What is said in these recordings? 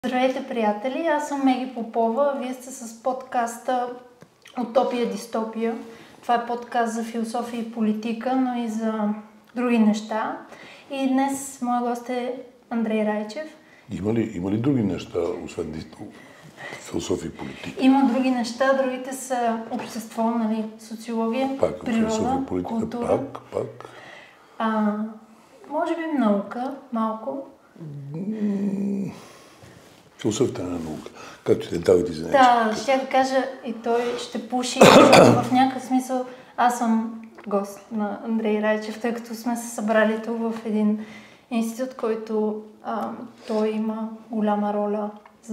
Здравейте, приятели! Аз съм Меги Попова. Вие сте с подкаста Утопия Дистопия. Това е подкаст за философия и политика, но и за други неща. И днес моя гост е Андрей Райчев. Има ли други неща, освен философия и политика? Има други неща, другите са общество, нали, социология, природа, култура. Пак. Може би наука, малко. Философията на наука. Както те давите за нещо. Да, ще да кажа и той ще пуши, защото в някакъв смисъл аз съм гост на Андрей Райчев, тъй като сме се събрали тук в един институт, който той има голяма роля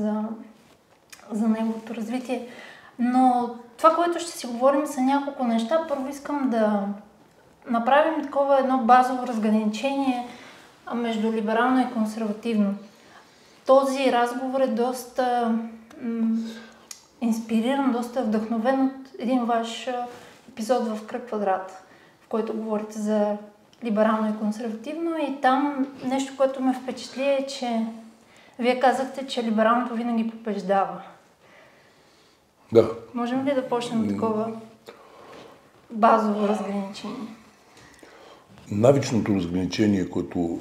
за неговото развитие. Но това, което ще си говорим, са няколко неща. Първо искам да направим такова едно базово разграничение между либерално и консервативно. Този разговор е доста инспириран, доста вдъхновен от един ваш епизод в Кръг квадрат, в който говорите за либерално и консервативно, и там нещо, което ме впечатли е, че вие казахте, че либералното винаги побеждава. Да. Можем ли да почнем такова базово разграничение? Навичното разграничение, което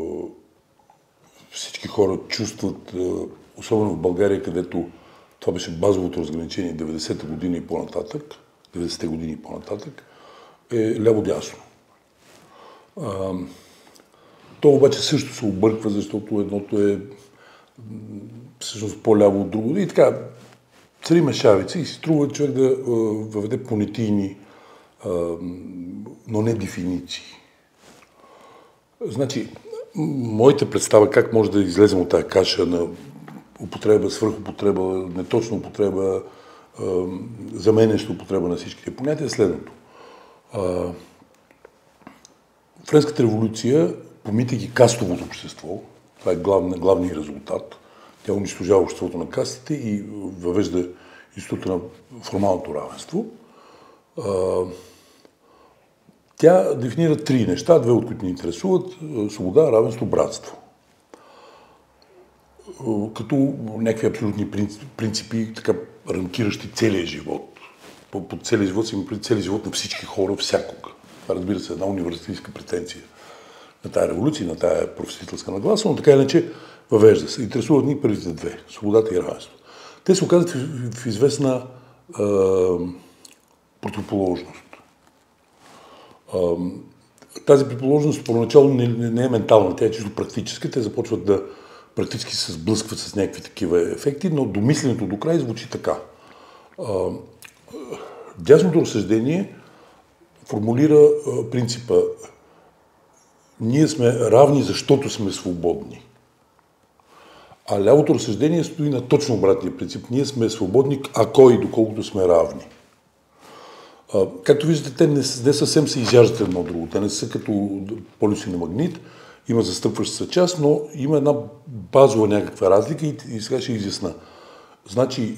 всички хора чувстват, особено в България, където това беше базовото разграничение 90-те години и по-нататък, е ляво-дясно. То обаче също се обърква, защото едното е всъщност по-ляво от друго. И така, цари мешавица и си струва човек да въведе понятийни, но не дефиниции. Значи, моята представа как може да излезем от тази каша на употреба, свръхупотреба, неточна употреба, заменяща употреба на всичките понятия е следното. Френската революция, помитайки кастовото общество, това е главният резултат, тя унищожава обществото на кастите и въвежда института на формалното равенство. Тя дефинира три неща, две от които ни интересуват: свобода, равенство, братство. Като някакви абсолютни принципи, така рамкиращи целия живот. Под целия живот се има преди целия живот на всички хора всякога. Това, разбира се, е една универсалистка претенция на тая революция, на тая просветителска нагласа, но така иначе въвежда се. Интересуват ни първите две – свободата и равенство. Те се оказват в известна противоположност. Тази противоположност поначало не е ментална, тя е чисто практическа. Те започват да практически се сблъскват с някакви такива ефекти, но домисленето до край звучи така. Дясното разсъждение формулира принципа: ние сме равни, защото сме свободни. А лявото разсъждение стои на точно обратния принцип: ние сме свободни, ако и доколкото сме равни. Както виждате, те не съвсем се изяждат едно от друго. Те не са като полюси на магнит, има застъпваща се част, но има една базова някаква разлика и сега ще изясна. Значи,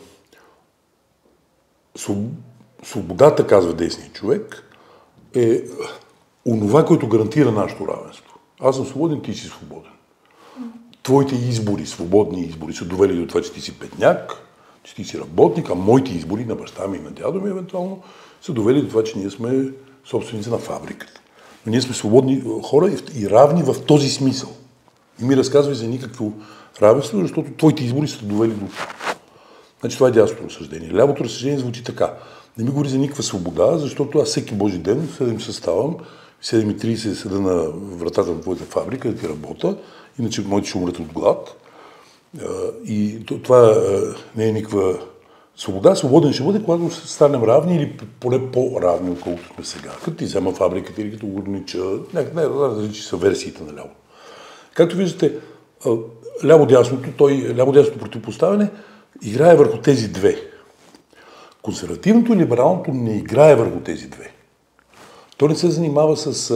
свободата, казва десният човек, е онова, което гарантира нашето равенство. Аз съм свободен, ти си свободен. Твоите избори, свободни избори, са довели до това, че ти си бедняк, че ти си работник, а моите избори на баща ми и на дядо ми, евентуално, са довели до това, че ние сме собственици на фабриката. Но ние сме свободни хора и равни в този смисъл. И ми разказвай за никакво равенство, защото твоите избори са довели до това. Значи това е дясното разсъждение. Лявото разсъждение звучи така: не ми говори за никаква свобода, защото аз всеки божи ден в 7 ставам, в 7:30 седа на вратата на твоята фабрика да ти работя, иначе моите ще умрат от глад. И това не е никаква свобода. Свободен ще бъде, когато станем равни или поне по-равни, отколкото сме сега. Като ти взема фабриката или като огранича, различни са версиите на ляво. Както виждате, ляво-дясното противопоставяне играе върху тези две. Консервативното и либералното не играе върху тези две. То не се занимава с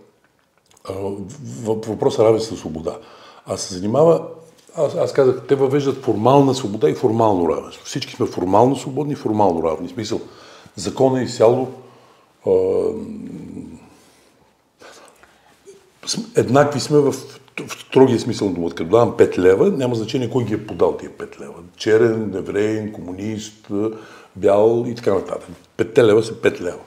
въпроса равенство и свобода, а се занимава. Аз казах, те въвеждат формална свобода и формално равенство. Всички сме формално свободни, формално равни. В смисъл, закона е изцяло еднакви сме в в строгия смисъл на думата, като давам 5 лева, няма значение кой ги е подал тия 5 лева. Черен, евреин, комунист, бял и така нататък. 5 лева са 5 лева.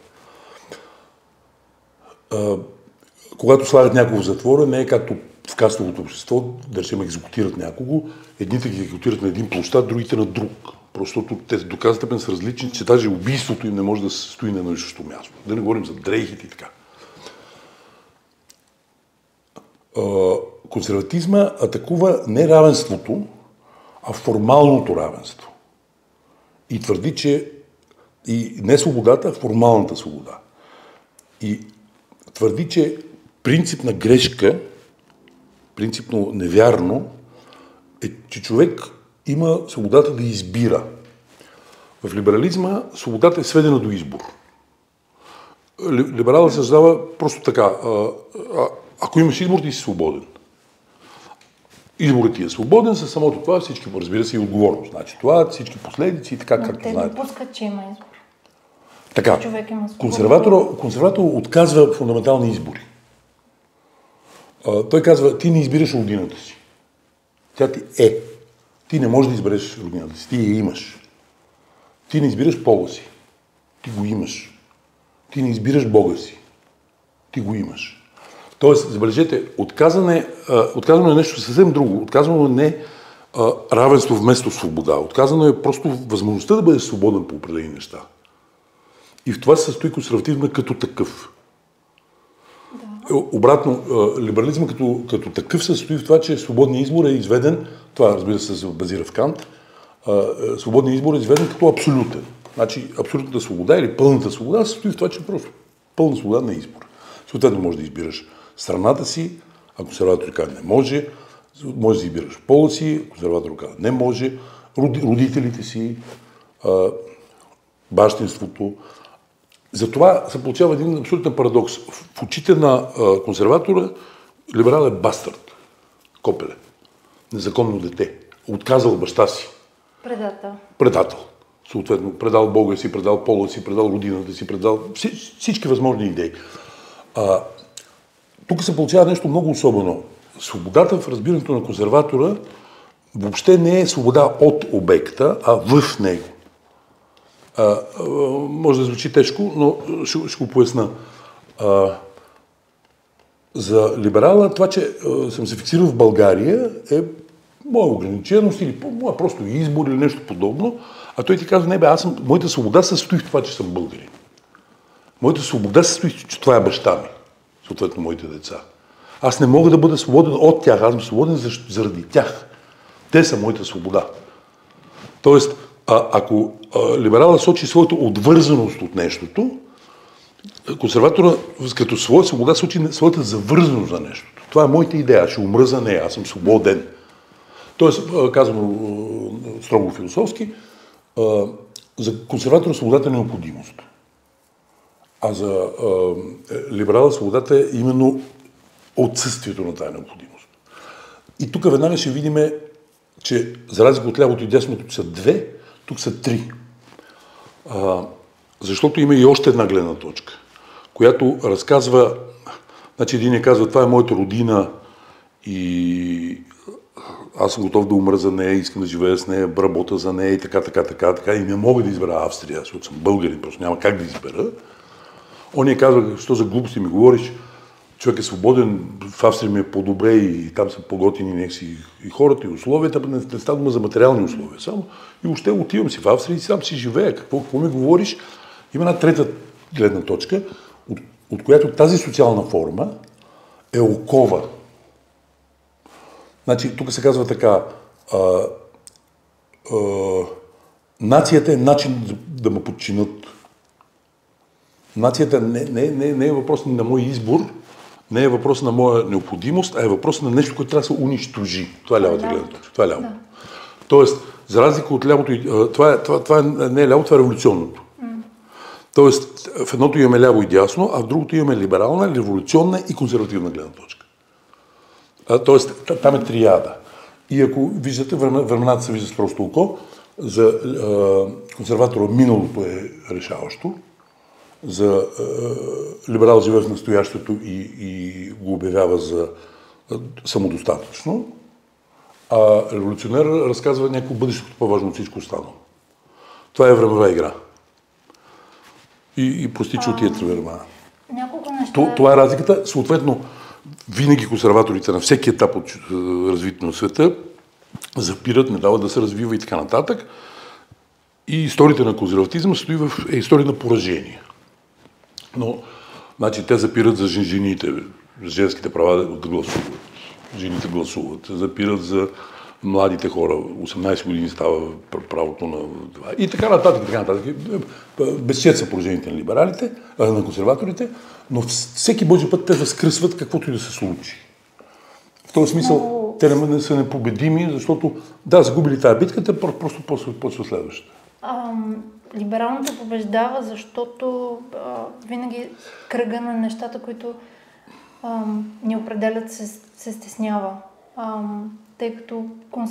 Когато слагат някого в затвора, не е както в кастовото общество, да речем екзекутират някого, едните ги екзекутират на един площад, другите на друг. Просто те до доказа степен са различни, че даже убийството им не може да се стои на едно и също място. Да не говорим за дрейхите и така. Консерватизма атакува не равенството, а формалното равенство. И твърди, че и не свободата, а формалната свобода. И твърди, че принципна грешка, принципно невярно, е, че човек има свободата да избира. В либерализма свободата е сведена до избор. Либералът се създава просто така. Ако имаш избор, ти си свободен. Изборът ти е свободен, със самото това всички, разбира се, и отговорност. Значи това, всички последици и така, както знаете. Те допускат, че има избор. Така, консерватор отказва фундаментални избори. Той казва, ти не избираш родината си. Тя ти е. Ти не можеш да избереш родината си. Ти я имаш. Ти не избираш пола си. Ти го имаш. Ти не избираш Бога си. Ти го имаш. Тоест, забележете, отказване е нещо съвсем друго. Отказване не равенство вместо свобода. Отказано е просто възможността да бъдеш свободен по определени неща. И в това се състои консерватизма като такъв. Да. Обратно, либерализма като такъв се състои в това, че свободният избор е изведен, това разбира се базира в Кант, свободният избор е изведен като абсолютен. Значи абсолютната свобода или пълната свобода се състои в това, че просто пълна свобода на избор. Съответно може да избираш страната си, а консерваторът казва не може, може да избираш пола си, консерваторът казва не може, родителите си, бащинството. Затова се получава един абсолютен парадокс. В очите на консерватора либерал е бастард, копеле, незаконно дете, отказал баща си. Предател. Съответно, предал Бога си, предал пола си, предал родината си, предал всички възможни идеи. Тук се получава нещо много особено. Свободата в разбирането на консерватора въобще не е свобода от обекта, а в него. Може да звучи тежко, но ще го поясна. За либерала това, че съм се фиксирал в България е моя ограниченост или моя просто избор или нещо подобно, а той ти казва, не бе, моята свобода се състои в това, че съм българин. Моята свобода се състои, че това е баща ми, съответно моите деца. Аз не мога да бъда свободен от тях, аз съм свободен заради тях. Те са моята свобода. Тоест, ако либералът сочи своята отвързаност от нещото, консерватора като своя свобода сочи своята завързаност за нещото. Това е моята идея, аз ще умра за нея, аз съм свободен. Тоест, казано строго философски, за консерватора свободата е необходимост. А за либерала свободата е именно отсъствието на тази необходимост. И тук веднага ще видим, че за разлика от лявото и десното са две, тук са три. Защото има и още една гледна точка, която разказва, значи един казва, това е моята родина и аз съм готов да умра за нея, искам да живея с нея, работя за нея и така, и не мога да избера Австрия, защото съм българин, просто няма как да избера. Он ни казва, що за глупости ми говориш, човек е свободен, в Австрия ми е по-добре и там са по-готини някакси и хората, и условията, не става дума за материални условия. Само и въобще отивам си в Австрия и сам си живея. Какво ми говориш? Има една трета гледна точка, от която тази социална форма е окова. Значи, тук се казва така, нацията е начин да ме подчинят. Нацията не е въпрос на мой избор, не е въпрос на моя необходимост, а е въпрос на нещо, което трябва да се унищожи. Това е лявата гледна точка. Това е ляво. Да. Тоест, за разлика от лявото, това не е ляво, това е революционното. Тоест, в едното имаме ляво и дясно, а в другото имаме либерална, революционна и консервативна гледна точка. Тоест, там е триада. И ако виждате, времената се вижда с просто око, за консерватора миналото е решаващо, за либерал живее в настоящето и го обявява за самодостатъчно, а революционер разказва някакво бъдеще, по-важно от всичко останало. Това е времева игра. И постича от тия времена. Няколко неща... Това е разликата. Съответно, винаги консерваторите на всеки етап от развитието на света запират, не дават да се развива и така нататък. И историята на консерватизма стои в история на поражение. Но, значи, те запират за жените, за женските права да гласуват. Жените гласуват. Запират за младите хора. 18 години става правото на това. И така нататък, така нататък. Безчет са поражените на либералите, на консерваторите, но всеки божи път те възкръсват каквото и да се случи. В този смисъл те не са непобедими, защото загубили тази битка, те просто почва следващата. Либералната побеждава, защото винаги кръга на нещата, които ни определят, се стеснява. Тъй като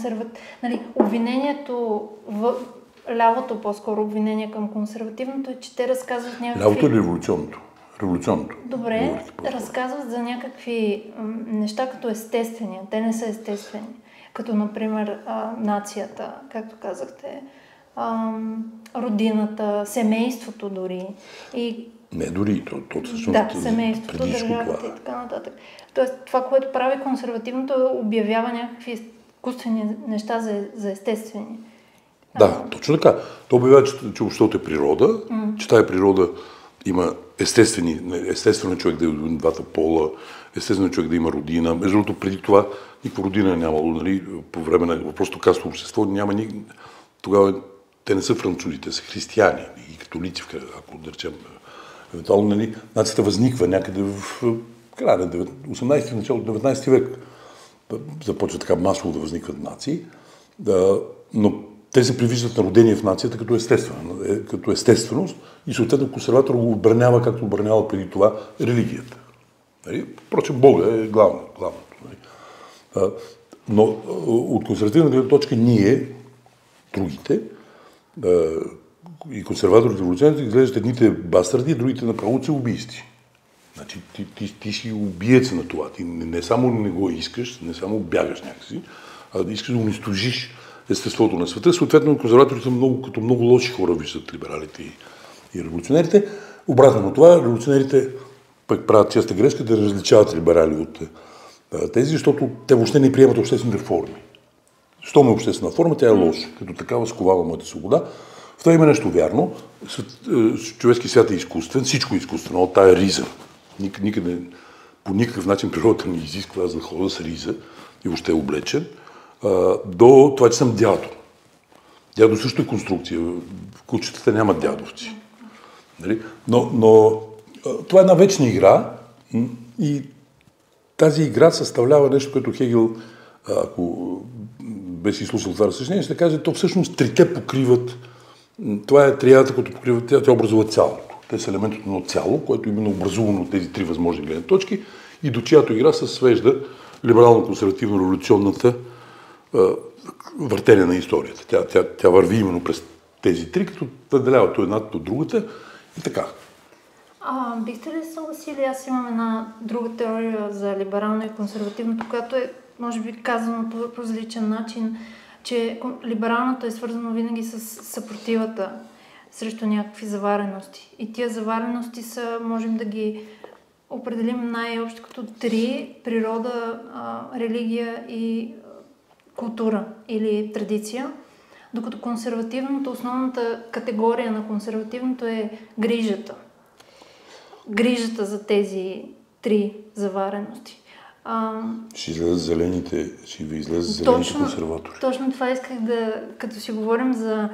обвинението в лявото, по-скоро обвинение към консервативното е, че те разказват някакви... Лявото или революционното? Революционното. Добре, разказват за някакви неща като естествени. Те не са естествени. Като, например, нацията, както казахте, родината, семейството дори. Не дори, то всъщност семейството, държавата и така нататък. Тоест, това, което прави консервативното, обявява някакви изкуствени неща за естествени. Да, точно така. То обявява, че обществото е природа, че тази природа има естествено човек да е от двата пола, естествено човек да има родина. Между другото, преди това никаква родина е нямало, нали, по време на въпросното кастово общество няма Тогава те не са французи, те са християни и католици, ако да речем. Евентуално, нали, нацията възниква някъде в края на 18-ти, началото 19 век. Започва така масово да възникват нации, но те се привиждат на родение в нацията като естественост и съответно консерватор го отбранява, както отбранява преди това религията. Нали? Впрочем, Бога е главното. Нали? Но от консервативна гледна точка ние, другите, и консерваторите, революционерите, изглеждат едните бастарди, другите направо са убийци. Значи ти си убиец на това. Ти не само не го искаш, не само бягаш някакси, а да искаш да унищожиш естеството на света. Съответно, консерваторите като много лоши хора виждат либералите и революционерите. Обратно на това, революционерите пък правят честа грешка да различават либерали от тези, защото те въобще не приемат обществените форми. Щом е обществена форма, тя е лоша. Като такава сковава моята свобода. В това има нещо вярно. Човешки свят е изкуствен, всичко е изкуствено, от тая риза. Никъде, по никакъв начин природата не изисква аз да ходя с риза и въобще облечен, до това, че съм дядо. Дядо също е конструкция. В кучетата нямат дядовци. Но това е една вечна игра и тази игра съставлява нещо, което Хегел, ако беше изслушал това разсъждение, ще каже, то всъщност трите покриват. Това е триадата, която покрива, тя образува цялото. Те са елемент от едно цяло, което именно образувано от тези три възможни гледни точки и до чиято игра се свежда либерално-консервативно-революционната въртение на историята. Тя върви именно през тези три, като наделява то едната от другата и така. Бихте ли съгласили, аз имам една друга теория за либерално и консервативното, която е, може би, казано по различен начин, че либералното е свързано винаги с съпротивата срещу някакви заварености. И тия заварености са, можем да ги определим най-общо като три: природа, религия и култура или традиция. Докато консервативното, основната категория на консервативното е грижата. Грижата за тези три заварености. Ще излезат зелените консерватори. Точно това исках като си говорим за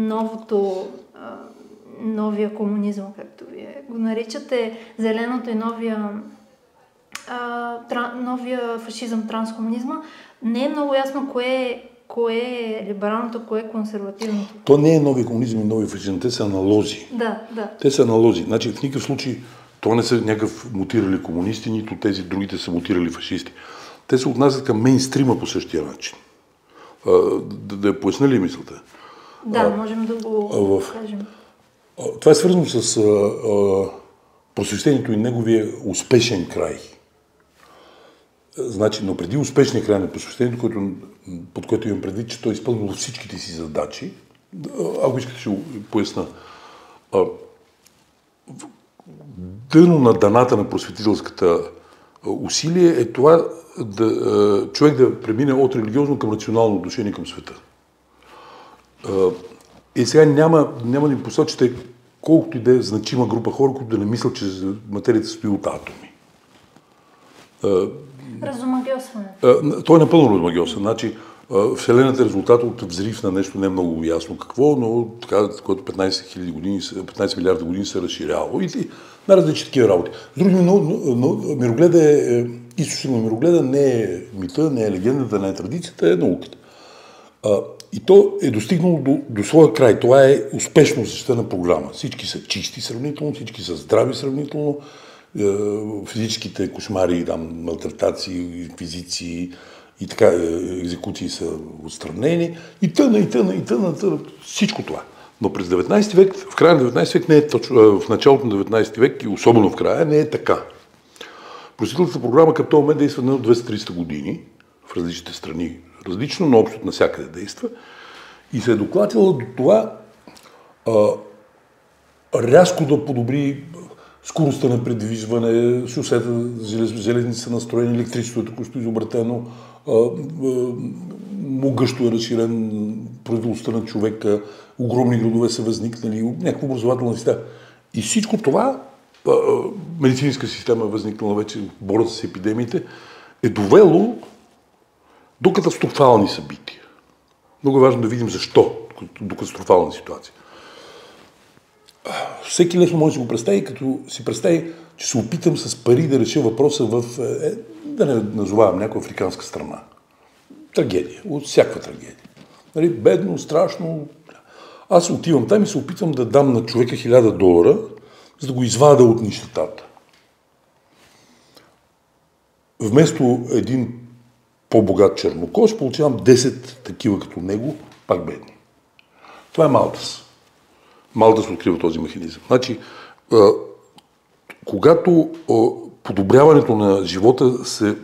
новия комунизъм, както вие го наричате, зеленото и новия фашизъм, транскомунизма, не е много ясно кое е либералното, кое е консервативното. То не е нови комунизъм и нови фашизъм, те са аналози. Да. Те са аналози. Значи в никакъв случай това не са някакъв мутирали комунисти, нито тези другите са мутирали фашисти. Те се отнасят към мейнстрима по същия начин. Да я поясня ли мисълта? Да, можем да го кажем. Това е свързано с просвещението и неговия успешен край. Значи, но преди успешния край на посвещението, под което имам предвид, че той е изпълнил всичките си задачи, ако искате ще го поясна. Дъно на даната на просветителската усилие е това човек да премине от религиозно към рационално отношение към света. И сега няма да им посочите колкото и да е значима група хора, които да не мислят, че материята стои от атоми. Разомагьосване. Той е напълно разомагьосван. Значи, Вселената е резултат от взрив на нещо не много ясно какво, но така, което 15 милиарда години се разширяло. И най-различни такива работи. С други, но мирогледа източник на мирогледа не е мита, не е легендата, не е традицията, е науката. И то е достигнало до своя край. Това е успешно осъществена програма. Всички са чисти сравнително, всички са здрави сравнително. Физическите кошмари, малтретации, инквизиции и така, екзекуции са отстранени. И тъна, всичко това. Но през 19 век, в края на 19 век не е точно, в началото на 19 век и особено в края не е така. Просветителската програма към този момент действа на 230 години в различните страни. Различно, но общо навсякъде действа. И се е докладила до това рязко да подобри скоростта на предвижване, шосета, железници са настроени, електричеството е току-що изобретено, могъщо е разширен производството на човека, огромни градове са възникнали, някаква образователна система. И всичко това, медицинска система е възникнала вече, борят с епидемиите, е довело до катастрофални събития. Много е важно да видим защо до катастрофална ситуация. Всеки лесно може да го представи, като си представи, че се опитам с пари да реша въпроса в, да не назовавам някоя африканска страна. Трагедия, от всякаква трагедия. Нали, бедно, страшно. Аз отивам там и се опитвам да дам на човека $1000, за да го извада от нищетата. Вместо един по-богат чернокож, получавам 10 такива като него, пак бедни. Това е Малтас. Малтас открива този механизъм. Значи, когато подобряването на живота се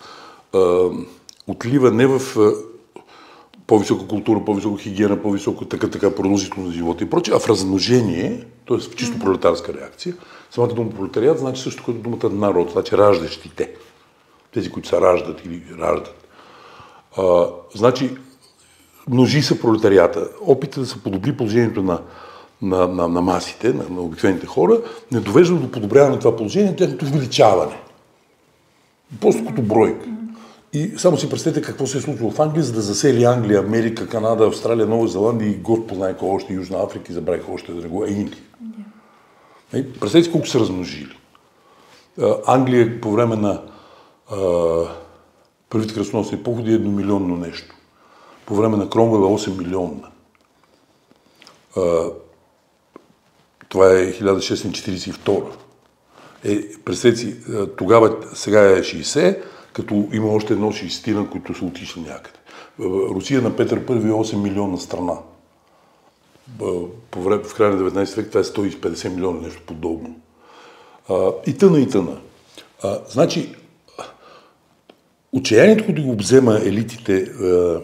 отлива не в по-висока култура, по-висока хигиена, по-висока така продължителност на живота и прочее, а в размножение, т.е. в чисто пролетарска реакция. Самата дума пролетариат значи също като думата народ, значи раждащите. Тези, които се раждат или раждат. Значи, множи се пролетарията. Опитът да се подобри положението на масите, на обикновените хора, не довежда до подобряване на това положение, тяхното увеличаване. Просто като бройка. И само си представете какво се е случило в Англия, за да засели Англия, Америка, Канада, Австралия, Нова Зеландия и Господ знае какво още, Южна Африка и забравих още да го Индия. Представете колко са размножили. Англия по време на първите кръстоносни походи е 1 милионно нещо. По време на Кромвел 8 милионна. Това е 1642. Представете си, тогава, сега е 60, като има още едно 60, които са отишли някъде. Русия на Петър I е 8 милиона страна. В края на 19 век това е 150 милиона, нещо подобно. И тъна. Значи, отчаянието, което го обзема елитите,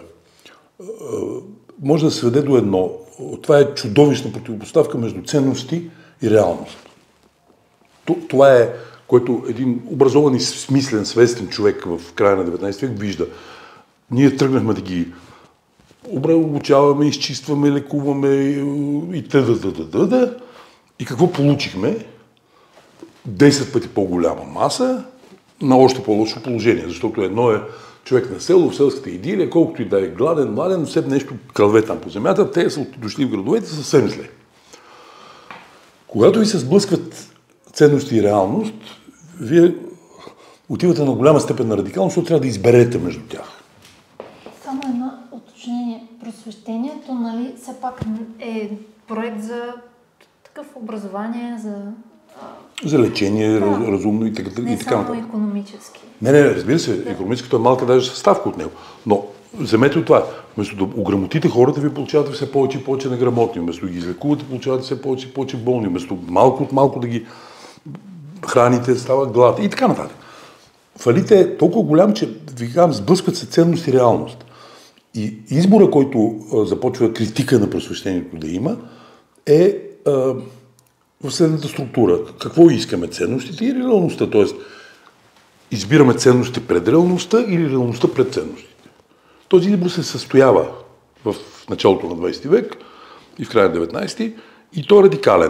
може да се сведе до едно. Това е чудовищна противопоставка между ценности и реалност. Това е, което един образован и смислен, свестен човек в края на 19 век вижда. Ние тръгнахме да ги обучаваме, изчистваме, лекуваме и т.д. И какво получихме? 10 пъти по-голяма маса на още по-лошо положение, защото едно е човек на село, в селската идилия, колкото и да е гладен, младен, все нещо кълве там по земята, те са дошли в градовете съвсем зле. Когато ви се сблъскват ценности и реалност, вие отивате на голяма степен на радикалност, защото трябва да изберете между тях. Само едно уточнение. Просвещението, нали, все пак е проект за такъв образование, за лечение, разумно и така. Не само икономически. Не, разбира се, икономическото е малка даже съставка от него. Но вземете от това. Вместо да ограмотите хората, ви получавате все повече и повече неграмотни. Вместо да ги излекувате, получавате все повече и повече болни. Вместо малко от малко да ги храните, става глад и така нататък. фалит е толкова голям, че, ви казвам, сблъскват се ценност и реалност. И избора, който започва критика на просвещението да има, е в следната структура. Какво искаме? Ценностите или реалността? Тоест, избираме ценностите пред реалността или реалността пред ценностите. Този избор се състоява в началото на 20 век и в края на 19 и той е радикален.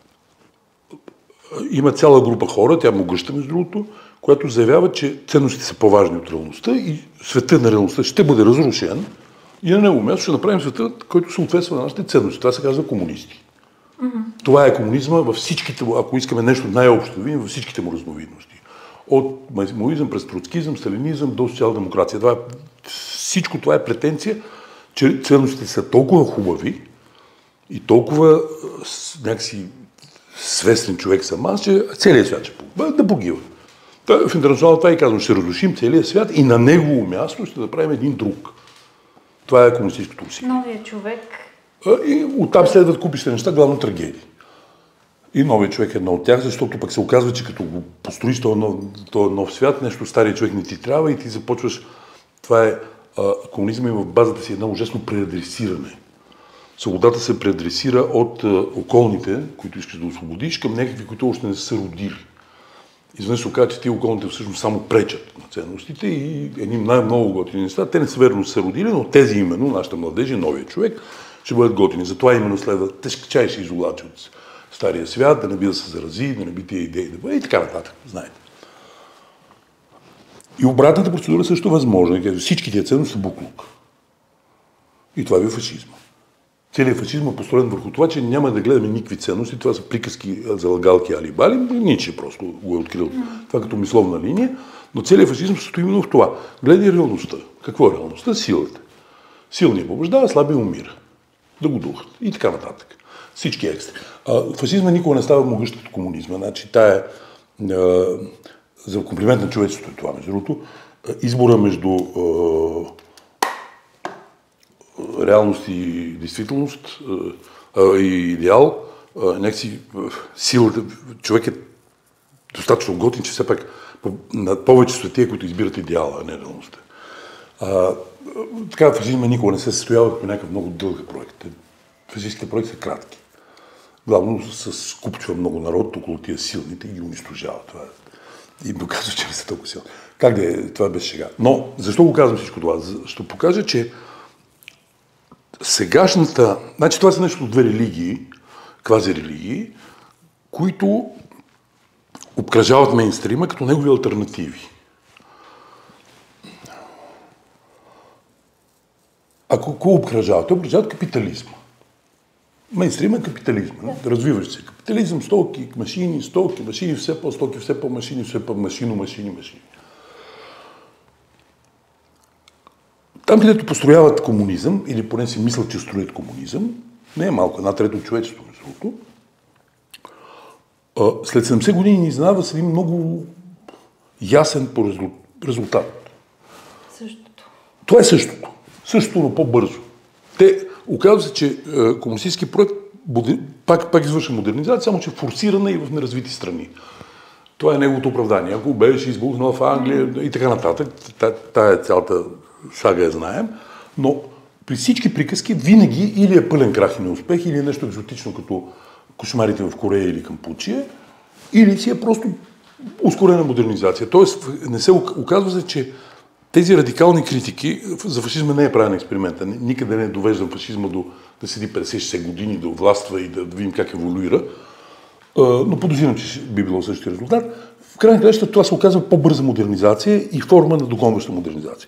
Има цяла група хора, тя могъща между другото, която заявява, че ценностите са по-важни от реалността и светът на реалността ще бъде разрушен и на него място ще направим света, който съответства на нашите ценности. Това се казва комунисти. Това е комунизма във всичките, ако искаме нещо най-общо да видим, във всичките му разновидности. От маоизъм през троцкизъм, сталинизъм до социал-демокрация. Всичко това е претенция, че ценностите са толкова хубави и толкова някакси свестен човек съм аз, че целият свят ще да погива. В интернационал това и казвам, ще разрушим целият свят и на негово място ще направим един друг. Това е комунистическото усилие. Новия човек. И оттам следват купища неща, главно трагедии. И новият човек е едно от тях, защото пък се оказва, че като го построиш този нов свят, нещо стария човек не ти трябва и ти започваш... Това е комунизма и в базата си едно ужасно преадресиране. Свободата се преадресира от околните, които искаш да освободиш, към някакви, които още не са се родили. Изведнъж се оказва, че тия околните всъщност само пречат на ценностите и едни най-много готини неща. Те не са верно са родили, но тези именно, нашата младежи, новия човек, ще бъдат готини. Затова именно следва тежкачайша изолация от стария свят, да не би да се зарази, да не би тия идеи да бъде и така нататък, знаете. И обратната процедура също е възможна. Всички тия ценности са буклук. И това е фашизма. Целият фашизм е построен върху това, че няма да гледаме никакви ценности. Това са приказки за лагалки алибали. Ниче просто го е открил това като мисловна линия. Но целият фашизм се стои именно в това. Гледай реалността. Какво е реалността? Силата. Силният побеждава, слабия умира. Да го духат. И така нататък. Всички екстри. Фашизма никога не става могъщ като комунизма. Значи, тая за комплимент на човечеството е това, между другото. Избора между реалност и действителност и идеал, някакси силата, човек е достатъчно готин, че все пак на повече са тия, които избират идеала, а не реалността. Така фашизма никога не се състоява по някакъв много дълъг проект. Фашистските проекти са кратки. Главно скупчва много народ около тия силните и ги унищожава. Това и доказва, че не са толкова силни. Как да е, това без шега. Но защо го казвам всичко това? Ще покажа, че сегашната... Значи това са нещо от две религии, квази-религии, които обкръжават мейнстрима като негови алтернативи. Ако обкръжават? Те обкръжават капитализма. Мейнстрим е капитализма. Да. Развиващ се. Капитализъм, стоки, машини, все по-стоки, все по-машини, все по-машини. Там, където построяват комунизъм, или поне си мислят, че строят комунизъм, не е малко, 1/3 от човечеството, между другото, след 70 години ни изненадва с един много ясен по резултат. Същото. Това е същото. Същото, но по-бързо. Оказва се, че комунистически проект пак извършва модернизация, само че форсирана и в неразвити страни. Това е неговото оправдание. Ако беше избухнал в Англия и така нататък, тая цялата сага я знаем, но при всички приказки винаги или е пълен крах и неуспех, или е нещо екзотично като кошмарите в Корея или Кампучия, или си е просто ускорена модернизация. Тоест, не се оказва се, че тези радикални критики, за фашизма не е правен експеримент. Никъде не е довеждан фашизма да седи 50-60 години, да властва и да видим как еволюира. Но подозирам, че би било същия резултат. В крайна краща това се оказва по-бърза модернизация и форма на догонваща модернизация.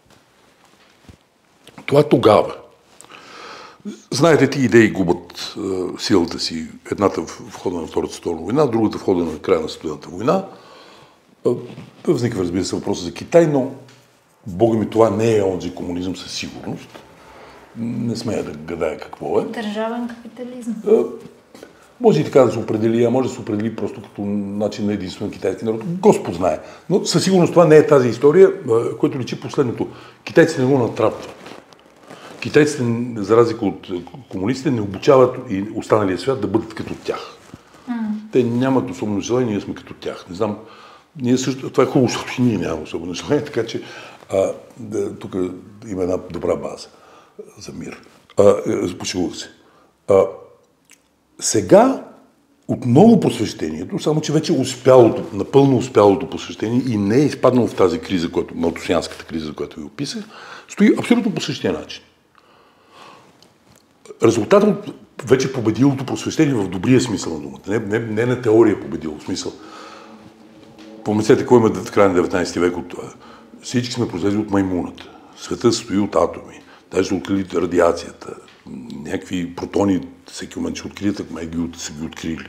Това тогава. Знаете, тези идеи губят силата си. Едната в хода на Втората световна война, другата в хода на края на Студената война. Възниква, разбира се, въпроса за Китай, но Бога ми, това не е онзи комунизъм със сигурност. Не смея да гадая какво е. Държавен капитализъм. Може и така да се определи, а може да се определи просто като начин на единствен китайски народ. Господ знае. Но със сигурност това не е тази история, което личи последното. Китайците не го натрапват. Китайците, за разлика от комунистите, не обучават и останалия свят да бъдат като тях. Те нямат особено желание, ние сме като тях. Не знам, Ние също, това е хубаво, защото и ние нямаме особено желание, така че тук има една добра база за мир. Пошегувах се. Сега отново посвещението, само че вече напълно успялото посвещение и не е изпаднало в тази криза, малтусианската криза, която ви описах, стои абсолютно по същия начин. Резултатът от вече победилото просвещение в добрия смисъл на думата, не на теория победило в смисъл. Помислете, кой има в края на 19 век от това. Всички сме произлезли от маймуната. Светът стои от атоми. Даже са открили радиацията. Някакви протони всеки момент ще открият, ако са ги открили.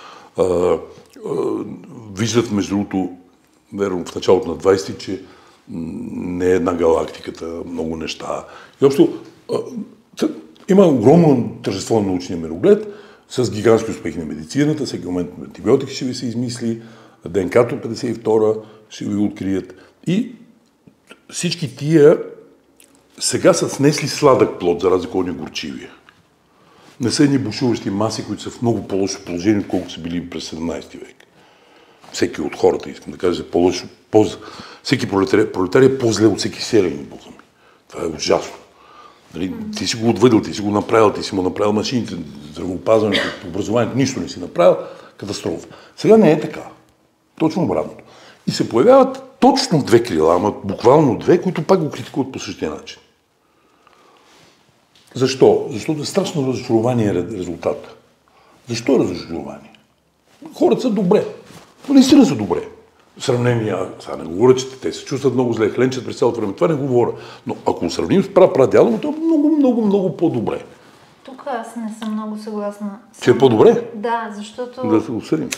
Виждат, между другото, верно, в началото на 20-ти, че не е една галактиката, много неща. И общо, има огромно тържество на научния мироглед, с гигантски успехи на медицината, всеки момент антибиотик ще ви се измисли, ДНК-то 52-а ще ви открият. И всички тия сега са снесли сладък плод, за разлика от горчивия. Не са едни бушуващи маси, които са в много по-лошо положение, отколкото са били през 17 век. Всеки от хората, искам да кажа, по-лошо, всеки пролетарий е по-зле от всеки селени, Бога ми. Това е ужасно. Нали, ти си го отвъдил, ти си го направил, ти си му направил машините, здравеопазването, образованието, нищо не си направил, катастрофа. Сега не е така. Точно обратното. И се появяват точно две крила, ама буквално две, които пак го критикуват по същия начин. Защо? Защото е страшно разочарование резултата. Защо е разочарование? Хората са добре. Наистина са добре. В сравнение, сега не говоря, че те се чувстват много зле, хленчат през цялото време. Това не говоря. Но ако сравним с прадядо му, то е много, много, много по-добре. Тук аз не съм много съгласна. Че е по-добре? Да, защото... Да се обсъдим.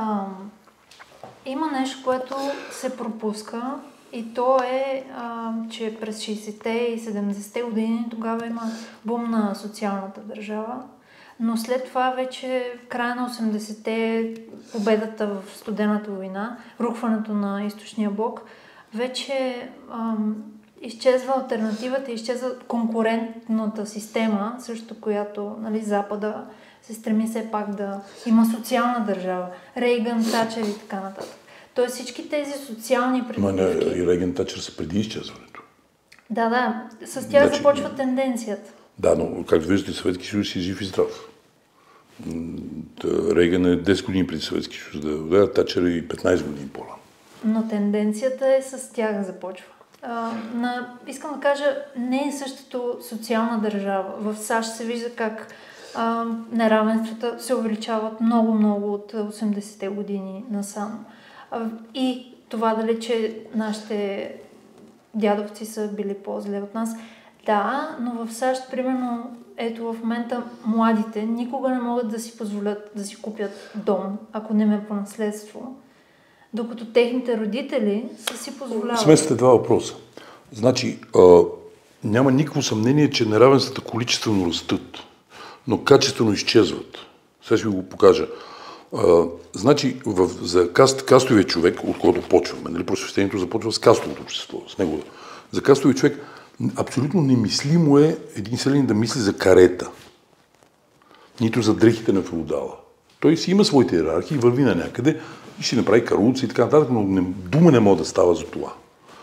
Има нещо, което се пропуска и то е, че през 60-те и 70-те години тогава има бум на социалната държава, но след това вече в края на 80-те победата в студената война, рухването на източния блок, вече изчезва алтернативата, изчезва конкурентната система, също която, нали, Запада се стреми все пак да има социална държава. Рейган, Тачер и така нататък. Тоест всички тези социални придобивки... И Рейган, Тачер са преди изчезването. Да, с тях започва тенденцията. Да, но както виждате, Съветски съюз си жив и здрав. Рейган е 10 години преди Съветски съюз, да, Тачер е и 15 години по-рано. Но тенденцията е с тях започва. Искам да кажа, не е същото социална държава. В САЩ се вижда как неравенствата се увеличават много от 80-те години насам. И това дали, че нашите дядовци са били по-зле от нас. Да, но в САЩ, примерно, ето в момента младите никога не могат да си позволят да си купят дом, ако не ме по наследство, докато техните родители са си позволявали. Смесвате два въпроса. Значи, няма никакво съмнение, че неравенствата количествено растат, но качествено изчезват. Сега ще ви го покажа. Значи, за кастовия човек, от който почваме, нали, просвещението започва с кастовото общество, с него. За кастовия човек абсолютно немислимо е един селянин да мисли за карета, нито за дрехите на феодала. Той си има своите иерархии, върви на някъде и ще направи каруца и така нататък, но дума не може да става за това.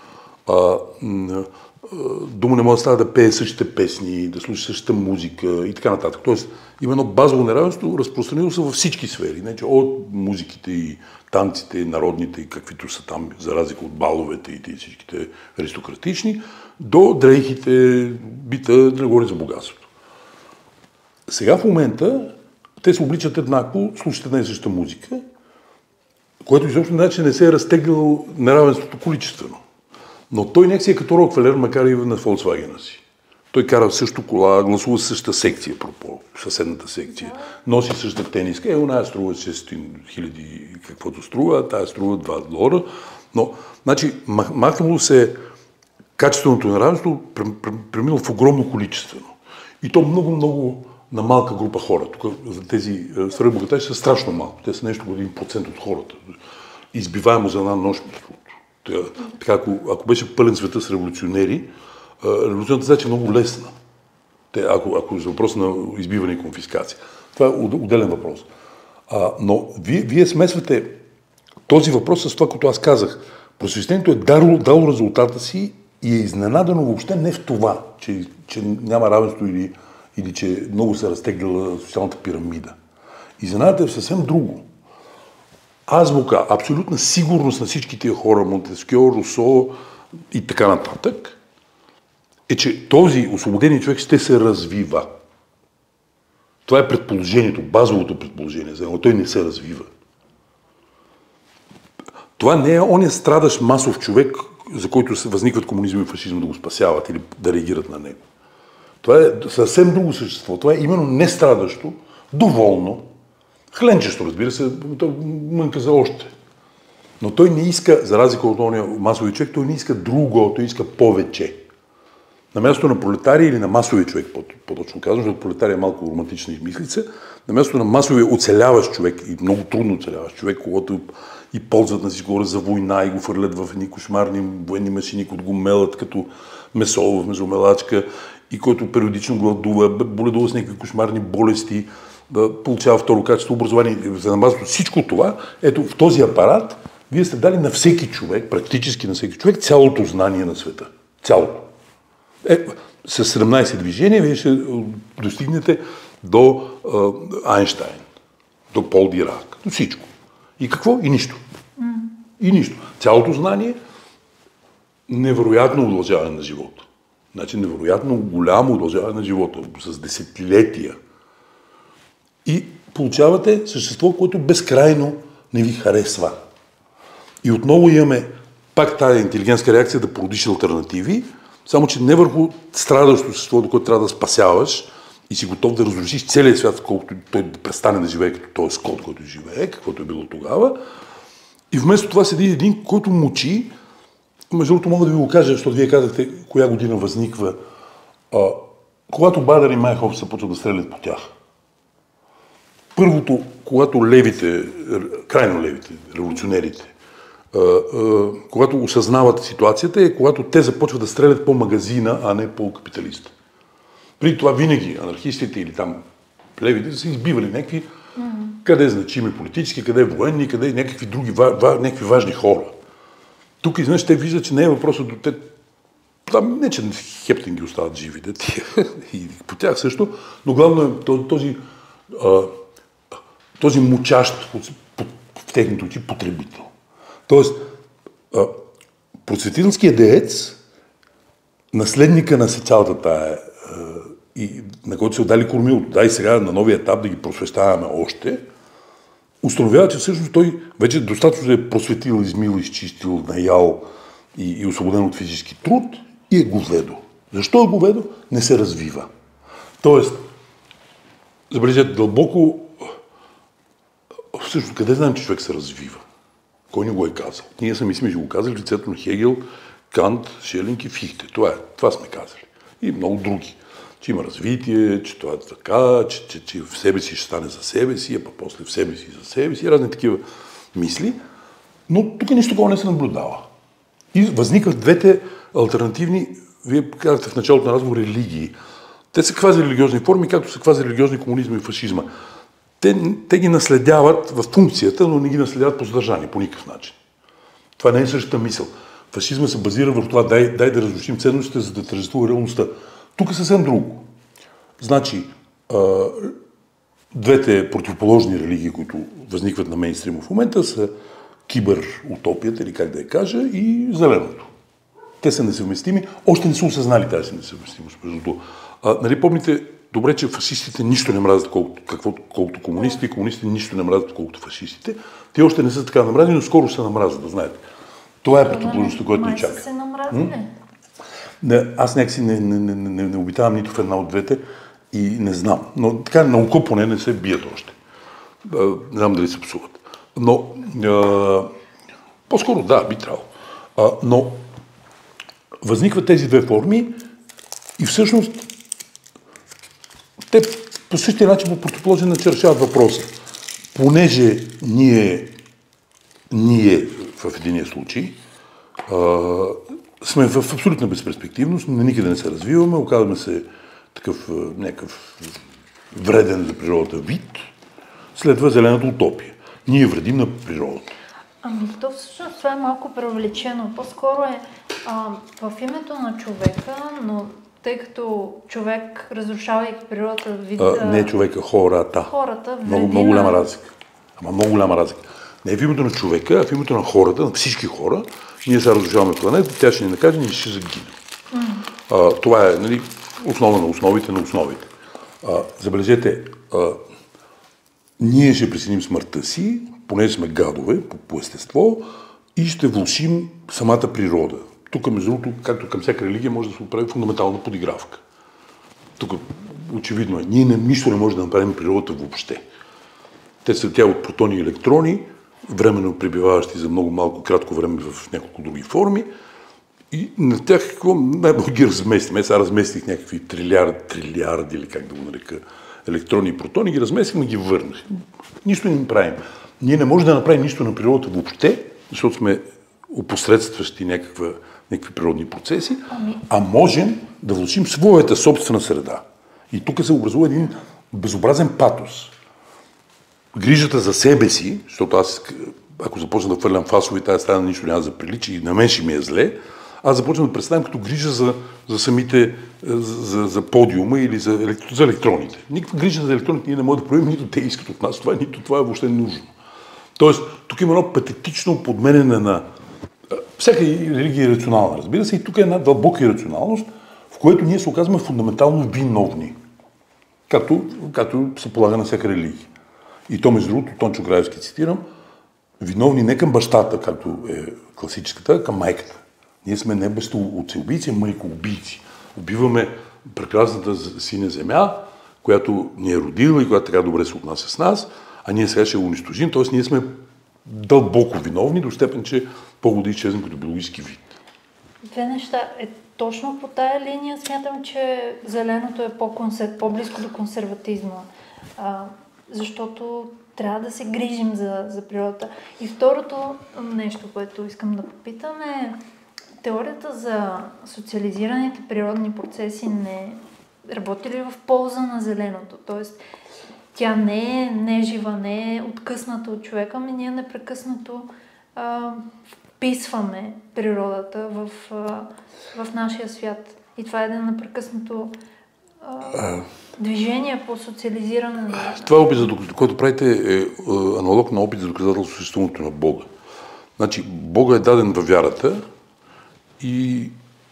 Дума не може да става да пее същите песни, да слуша същата музика и така нататък. Тоест, има едно базово неравенство, разпространено са във всички сфери. Значи, от музиките и танците, и народните, и каквито са там, за разлика от баловете и всичките аристократични, до дрехите, бита, да не говорим за богатството. Сега в момента те се обличат еднакво, слушат една и съща музика, което изобщо не значи не се е разтеглило неравенството количествено. Но той някак си е като Рокфелер, макар и на Volkswagen си. Той кара също кола, гласува същата секция, пропо, съседната секция. Носи същата тениска. Оная струва 600 хиляди, каквото струва, тая струва $2. Но, значи, махнало се качественото неравенство, преминало в огромно количествено. И то много на малка група хора. Тук тези свръхбогаташи са страшно малко. Те са нещо от 1% от хората. Избиваемо за една нощ. Така, ако беше пълен света с революционери, революционната задача е много лесна. Ако е въпрос на избиване и конфискация. Това е отделен въпрос. Но вие смесвате този въпрос с това, което аз казах. Просвещението е дало резултата си и е изненадано въобще не в това, че няма равенство или че много се разтегляла социалната пирамида. Изненадата е в съвсем друго. Азбука, абсолютна сигурност на всички тия хора, Монтескьо, Русо и така нататък, е, че този освободен човек ще се развива. Това е предположението, базовото предположение за него. Той не се развива. Това не е оня страдащ масов човек, за който се възникват комунизъм и фашизъм да го спасяват или да реагират на него. Това е съвсем друго същество. Това е именно нестрадащо, доволно, хленчещо, разбира се, той мънка за още. Но той не иска, за разлика от ония масови човек, той не иска друго, той иска повече. На място на пролетария или на масови човек, по-точно казвам, защото пролетария е малко романтична измислица, на място на масови оцеляващ човек и много трудно оцеляващ човек, когато и ползват на всичко хора за война и го фърлят в едни кошмарни военни машини, които го мелят като месо в мезомелачка и който периодично гладува, боледува с някакви кошмарни болести, да получава второ качество образование. За да намазва всичко това, ето в този апарат вие сте дали на всеки човек, практически на всеки човек, цялото знание на света. Цялото. С 17 движения вие ще достигнете до Айнщайн, до Пол Дирак, до всичко. И какво? И нищо. И нищо. Цялото знание, невероятно удължаване на живота. Значи невероятно голямо удължаване на живота, с десетилетия. И получавате същество, което безкрайно не ви харесва. И отново имаме пак тази интелигентска реакция да породиш алтернативи, само че не върху страдащо съществото, което трябва да спасяваш и си готов да разрушиш целият свят, колкото той да престане да живее като този скот, който живее, каквото е било тогава. И вместо това седи един, който мучи. Между другото мога да ви го кажа, защото вие казахте коя година възниква. Когато Бадър и Майхов се почват да стрелят по тях. Първото, когато левите, крайно левите, революционерите, когато осъзнават ситуацията, е когато те започват да стрелят по магазина, а не по капиталиста. Преди това винаги анархистите или там левите са избивали някакви, къде значими политически, къде военни, къде някакви други някакви важни хора. Тук изведнъж те виждат, че не е въпросът до те. Там не, че хептин ги остават живи, да тия, и по тях също, но главно е този мучащ в техните очи потребител. Тоест, просветителският деец, наследника на цялата тая, и на който се отдали кормилото, да и сега на новия етап да ги просвещаваме още, установява, че всъщност той вече достатъчно е просветил, измил, изчистил, наял и освободен от физически труд и е говедо. Защо е говедо? Не се развива. Тоест, забележете, дълбоко, всъщност къде знаем, че човек се развива? Кой ни го е казал? Ние сами сме го казали в лицето на Хегел, Кант, Шелинг и Фихте. Това сме казали. И много други. Че има развитие, че това е така, че в себе си ще стане за себе си, а после в себе си за себе си, разни такива мисли. Но тук нищо такова не се наблюдава. И възникват двете алтернативни, вие казахте в началото на разговор, религии. Те са квази-религиозни форми, както са квази-религиозни комунизма и фашизма. Те ги наследяват в функцията, но не ги наследяват по съдържание, по никакъв начин. Това не е същата мисъл. Фашизма се базира върху това, дай да разрушим ценностите, за да тържествува реалността. Тук е съвсем друго. Значи, двете противоположни религии, които възникват на мейнстрима в момента, са киберутопията, или как да я кажа, и зеленото. Те са несъвместими. Още не са осъзнали тази несъвместимост. Нали помните добре, че фашистите нищо не мразят колкото комунистите, и комунистите нищо не мразят колкото фашистите. Те още не са така намразени, но скоро ще се намразят, да знаете. Това е противоположността, която ни чака. Се намразили. Аз някакси не обитавам нито в една от двете и не знам. Но така на око поне не се бият още. Не знам дали се псуват. Но по-скоро да, би трябвало. Но възникват тези две форми и всъщност те по същия начин по противоположен начин решават въпроса. Понеже ние в единия случай сме в абсолютна безперспективност, никъде не се развиваме, оказваме се такъв някакъв вреден за природата вид, следва зелената утопия. Ние вредим на природата. То всъщност това е малко преувеличено. По-скоро е в името на човека, но тъй като човек, разрушавайки природата, не човека, хората. Много голяма разлика. Много голяма разлика. Не в името на човека, а в името на хората, на всички хора. Ние сега разрушаваме планета, тя ще ни накаже, ние ще загинем. Това е, нали, основа на основите на основите. Забележете, ние ще присъединим смъртта си, понеже сме гадове по естество, и ще влошим самата природа. Тук, между другото, както към всяка религия, може да се отправи фундаментална подигравка. Тук очевидно е. Ние нищо не може да направим природата въобще. Те са тя от протони и електрони, временно пребиваващи за много малко кратко време в няколко други форми. И на тях какво най-много ги разместим. Аз разместих някакви трилиарди, или как да го нарека, електрони и протони, ги разместихме и ги върнах. Нищо не правим. Ние не можем да направим нищо на природата въобще, защото сме опосредстващи някакви природни процеси, а можем да влошим своята собствена среда. И тук се образува един безобразен патос. Грижата за себе си, защото аз, ако започна да хвърлям фасове, тази стая нищо няма да прилича и на мен ще ми е зле, аз започвам да представям като грижа за самите, за подиума или за електроните. Никаква грижа за електроните ние не можем да проявим, нито те искат от нас това, нито това е въобще нужно. Тоест, тук има едно патетично подменене на... Всяка религия е рационална, разбира се, и тук е една дълбока ирационалност, в което ние се оказваме фундаментално виновни. Както се полага на всяка религия. И то, между другото, Тончо Краевски цитирам, виновни не към бащата, както е класическата, а към майката. Ние сме не бащоубийци, а майкоубийци. Убиваме прекрасната синя земя, която ни е родила и която така добре се отнася с нас, а ние сега ще го унищожим. Тоест, ние сме дълбоко виновни, до степен, че по-года изчезнем като биологически вид. Две неща. Точно по тая линия смятам, че зеленото е по-близко до консерватизма. Защото трябва да се грижим за природата. И второто нещо, което искам да попитам е теорията за социализираните природни процеси не работи ли в полза на зеленото? Тоест, тя не е жива, не е откъсната от човека, ами ние непрекъснато вписваме природата в нашия свят. И това е да непрекъснато движение по социализиране на... Това опит, който правите, е аналог на опит за доказателство съществуването на Бога. Значи, Бога е даден във вярата и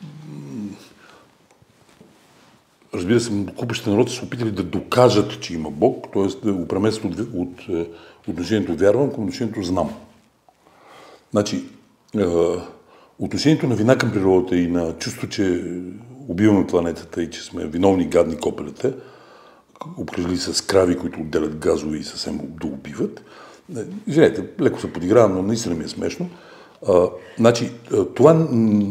разбира се, купищите народи са опитали да докажат, че има Бог, т.е. да го преместят от отношението вярвам към отношението знам. Значи, отношението на вина към природата и на чувство, че убиваме планетата и че сме виновни гадни копелета, обкръжили с крави, които отделят газове и съвсем доубиват. Извинете, леко се подигравам, но наистина ми е смешно. Значи, това,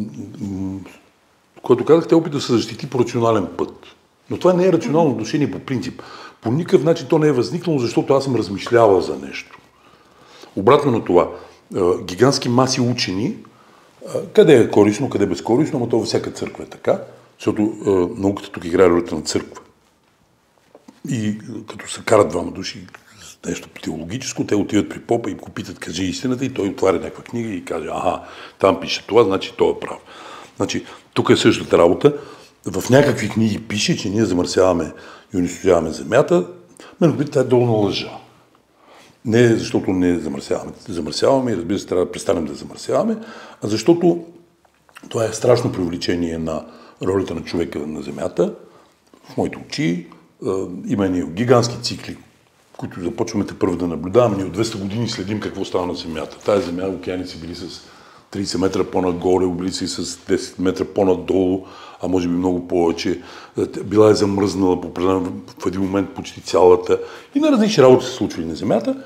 което казах, те опит да се защити по рационален път. Но това не е рационално отношение по принцип. По никакъв начин то не е възникнало, защото аз съм размишлявал за нещо. Обратно на това, гигантски маси учени, къде е корисно, къде е безкорисно, но то във всяка църква е така, защото науката тук играе ролята на църква. И като се карат двама души нещо теологическо, те отиват при попа и го питат, кажи истината, и той отваря някаква книга и каже, там пише това, значи той е прав. Значи, тук е същата работа. В някакви книги пише, че ние замърсяваме и унищожаваме земята, но това е долна лъжа. Не защото не замърсяваме. Замърсяваме и разбира се, трябва да престанем да замърсяваме, а защото това е страшно преувеличение на ролята на човека на земята. В моите очи има едни гигантски цикли, които започваме първо да наблюдаваме. Ние от 200 години следим какво става на земята. Тая земя, океаните са били с 30 метра по-нагоре, били са и с 10 метра по-надолу, а може би много повече. Била е замръзнала в един момент почти цялата. И на различни работи се случвали на земята.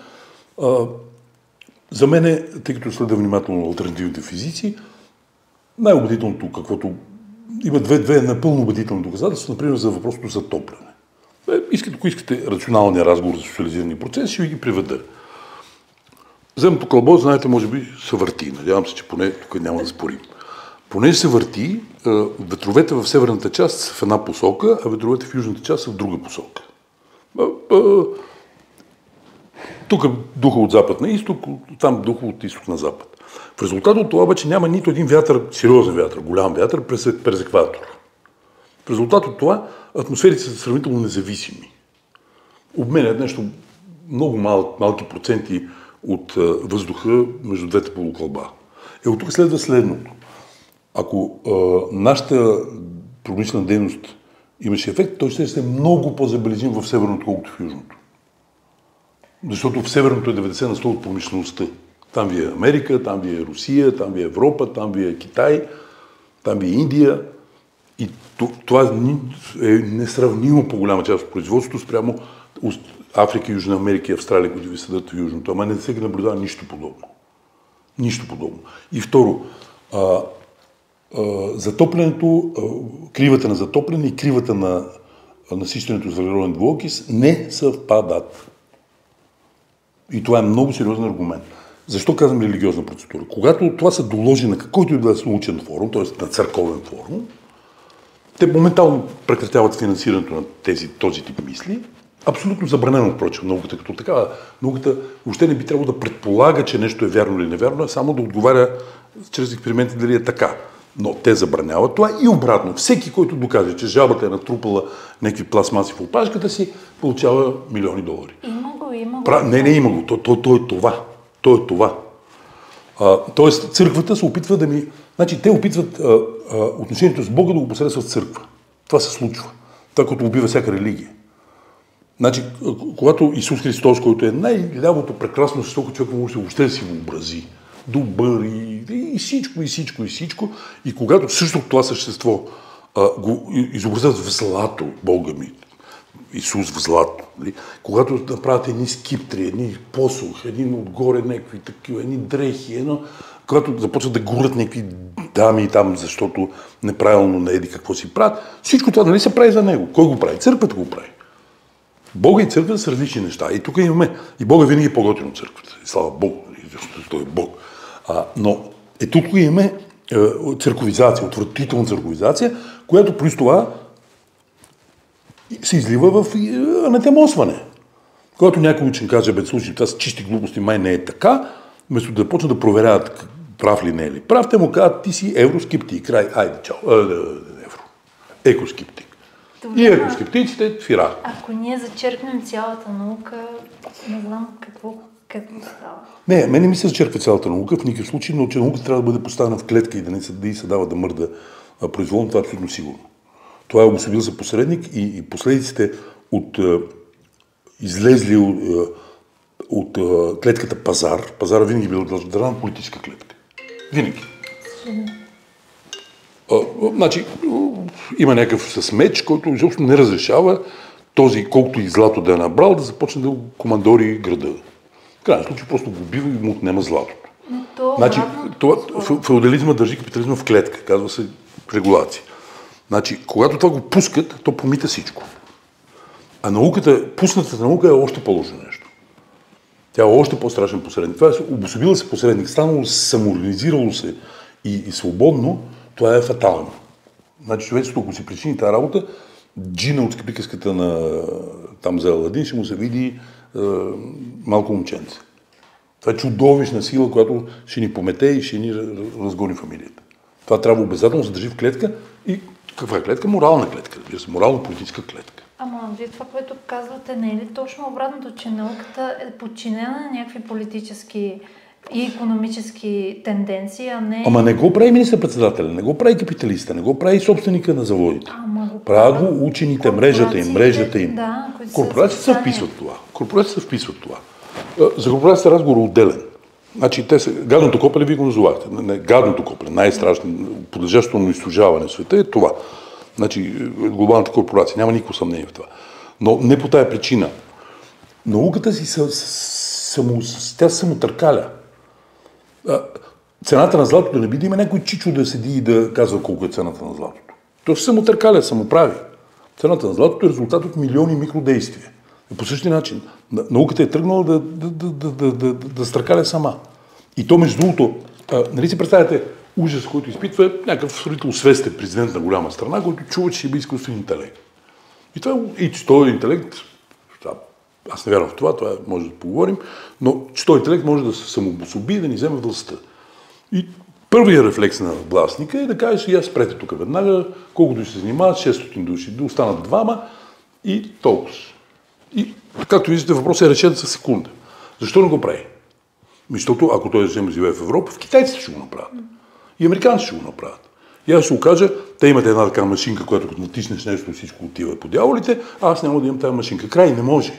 За мен, тъй като следа внимателно алтернативните физици, най-убедителното, каквото има две напълно убедителни доказателства, например за въпросното затопляне. Ако искате рационалния разговор за социализирани процеси, ще ви ги приведа. Земното кълбо, знаете, може би се върти. Надявам се, че поне тук няма да спорим. Понеже се върти, ветровете в северната част са в една посока, а ветровете в южната част са в друга посока. тук духа от запад на изток, там духа от изток на запад. В резултат от това обаче няма нито един вятър, сериозен вятър, голям вятър през екватор. В резултат от това атмосферите са сравнително независими. Обменят нещо много малки проценти от въздуха между двете полукълба. От тук следва следното. Ако нашата промишлена дейност имаше ефект, той ще е много по-забележим в северното, колкото в южното. Защото в северното е 90% от промишлеността. Там ви е Америка, там ви е Русия, там ви е Европа, там ви е Китай, там ви е Индия. И това е несравнимо по-голяма част от производството спрямо Африка, Южна Америка и Австралия, които ви седат в южното. Ама не се наблюдава нищо подобно. Нищо подобно. И второ, затоплянето, кривата на затопляне и кривата на насищането с въглероден двуокис не съвпадат. И това е много сериозен аргумент. Защо казвам религиозна процедура? Когато това се доложи на какойто и да е научен форум, т.е. на църковен форум, те моментално прекратяват финансирането на този тип мисли. Абсолютно забранено, впрочем, науката като такава. Науката въобще не би трябвало да предполага, че нещо е вярно или невярно, а само да отговаря чрез експерименти дали е така. Но те забраняват това и обратно. Всеки, който докаже, че жабата е натрупала някакви пластмаси в опашката си, получава милиони долари. Има го. Не има го. То е това. То е това. Тоест, църквата се опитва да ми... Значи, те опитват отношението с Бога да го посредстват в църква. Това се случва. Това, като убива всяка религия. Значи, когато Исус Христос, който е най-лявото прекрасно същество, човек може въобще да си въобрази, добър и всичко, и когато същото това същество го изобразят в злато, Бога ми, Исус в злато, нали? Когато направят едни скиптри, едни посох, един отгоре някакви такива, едни дрехи, когато започват да горят някакви дами там, защото неправилно не еди какво си правят, всичко това нали се прави за него. Кой го прави? Църквата го прави. Бога и църквата са различни неща. И тук имаме. И Бога винаги е по-готин от църквата. И слава Богу, защото той е Бог. Но тук имаме църковизация, отвратителна църковизация, която плюс това се излива в анатемосване. Когато някой учен каже, слушай, това са чисти глупости, май не е така, вместо да почнат да проверяват прав ли не е ли прав, те му казват, ти си евроскептик. Айде, чао. Екоскептик. И екоскептиците фира. Ако ние зачеркнем цялата наука, не знам какво става. Не, мен не ми се зачерква цялата наука в никакъв случай, но че науката трябва да бъде поставена в клетка и да й се дава да мърда произволно, това е абсолютно сигурно. Това е обособил за посредник и последиците от излезли от клетката пазар. Пазара винаги бил държана политическа клетка. Винаги. Значи, има някакъв с меч, който изобщо не разрешава този, колкото и злато да е набрал, да започне да командори града. В крайна случай просто го убива и му отнема златото. Значи, феодализма държи капитализма в клетка, казва се регулация. Значи, когато това го пускат, то помита всичко. А науката, пуснатата наука е още по-лошо нещо. Тя е още по-страшен посредник. Това е обособила се посредник, станало, самоорганизирало се и свободно, това е фатално. Значи човечеството, ако си причини тази работа, джина от приказката на там за Аладин ще му се види малко момченце. Това е чудовищна сила, която ще ни помете и ще ни разгони фамилията. Това трябва обязателно да се държи в клетка и каква е клетка? Морална клетка. Морално-политическа клетка. Ама вие това, което казвате, не е ли точно обратното, че науката е подчинена на някакви политически и икономически тенденции, а не... Ама не го прави министър-председателя, не го прави капиталиста, не го прави собственика на заводите. Правят го учените, мрежата им. Да, корпорациите се вписват това. За корпорацията разговор е отделен. Значи, гадното копеле ви го назовахте. Гадното копеле, най-страшно, подлежащо на изслужаване в света е това. Значи, глобалната корпорация, няма никакво съмнение в това. Но не по тая причина. Науката си тя се самотъркаля. Цената на златото не би да има някой чичо да седи и да казва колко е цената на златото. То се самотъркаля, самоправи. Цената на златото е резултат от милиони микродействия. И по същия начин, науката е тръгнала да стъркаля сама. И то, между другото, нали си представяте ужас, който изпитва някакъв родител свестен президент на голяма страна, който чува, че ще би изкуствен интелект. И този интелект аз не вярвам в това може да поговорим, но че този интелект може да се самообособи и да ни вземе властта. И първият рефлекс на властника е да кажеш, я спрете тук веднага, колкото се занимават, 600 души, да останат двама и толкова. И, както виждате, въпросът е решен за секунда. Защо не го прави? Защото ако той да живее в Европа, в китайците ще го направят. И американците ще го направят. И аз ще го кажа, те имат една такава машинка, която като натиснеш нещо, всичко отива по дяволите, а аз няма да имам тази машинка. Край, не може.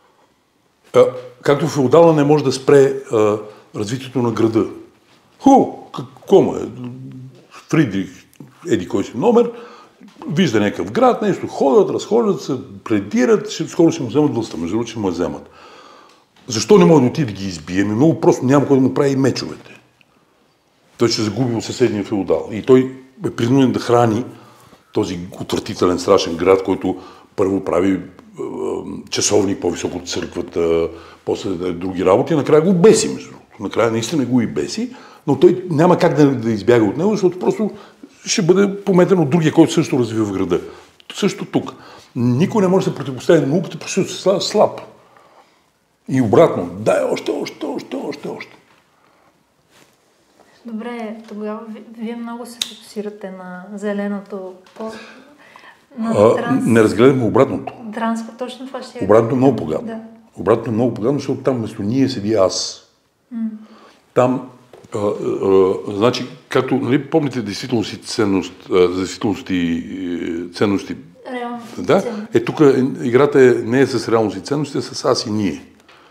Както феодала не може да спре развитието на града. Какво му е? Фридрих, еди кой си номер, вижда някакъв град, нещо ходят, разходят се, пледират, скоро ще му вземат властта, между другото ще му я вземат. Защо не може да отиде да ги избие? Много просто няма кой да му прави и мечовете. Той ще загуби от съседния феодал. И той е принуден да храни този отвратителен, страшен град, който първо прави часовник по-високо от църквата, после други работи, накрая го беси, между другото. Накрая наистина го и беси, но той няма как да избяга от него, защото просто ще бъде пометен от другия, който също развива града. Също тук. Никой не може да се противопостави на науката, защото се слаб. И обратно, дай още. Добре, тогава вие много се фокусирате на зеленото, не разгледаме обратното. Транспорт, точно това ще е. Обратното е много погано. Да. Обратното е много погано, защото там вместо ние седи аз. Там, значи, както, нали, помните действителност и ценности. Да? Тук играта не е с реалност и ценности, а с аз и ние.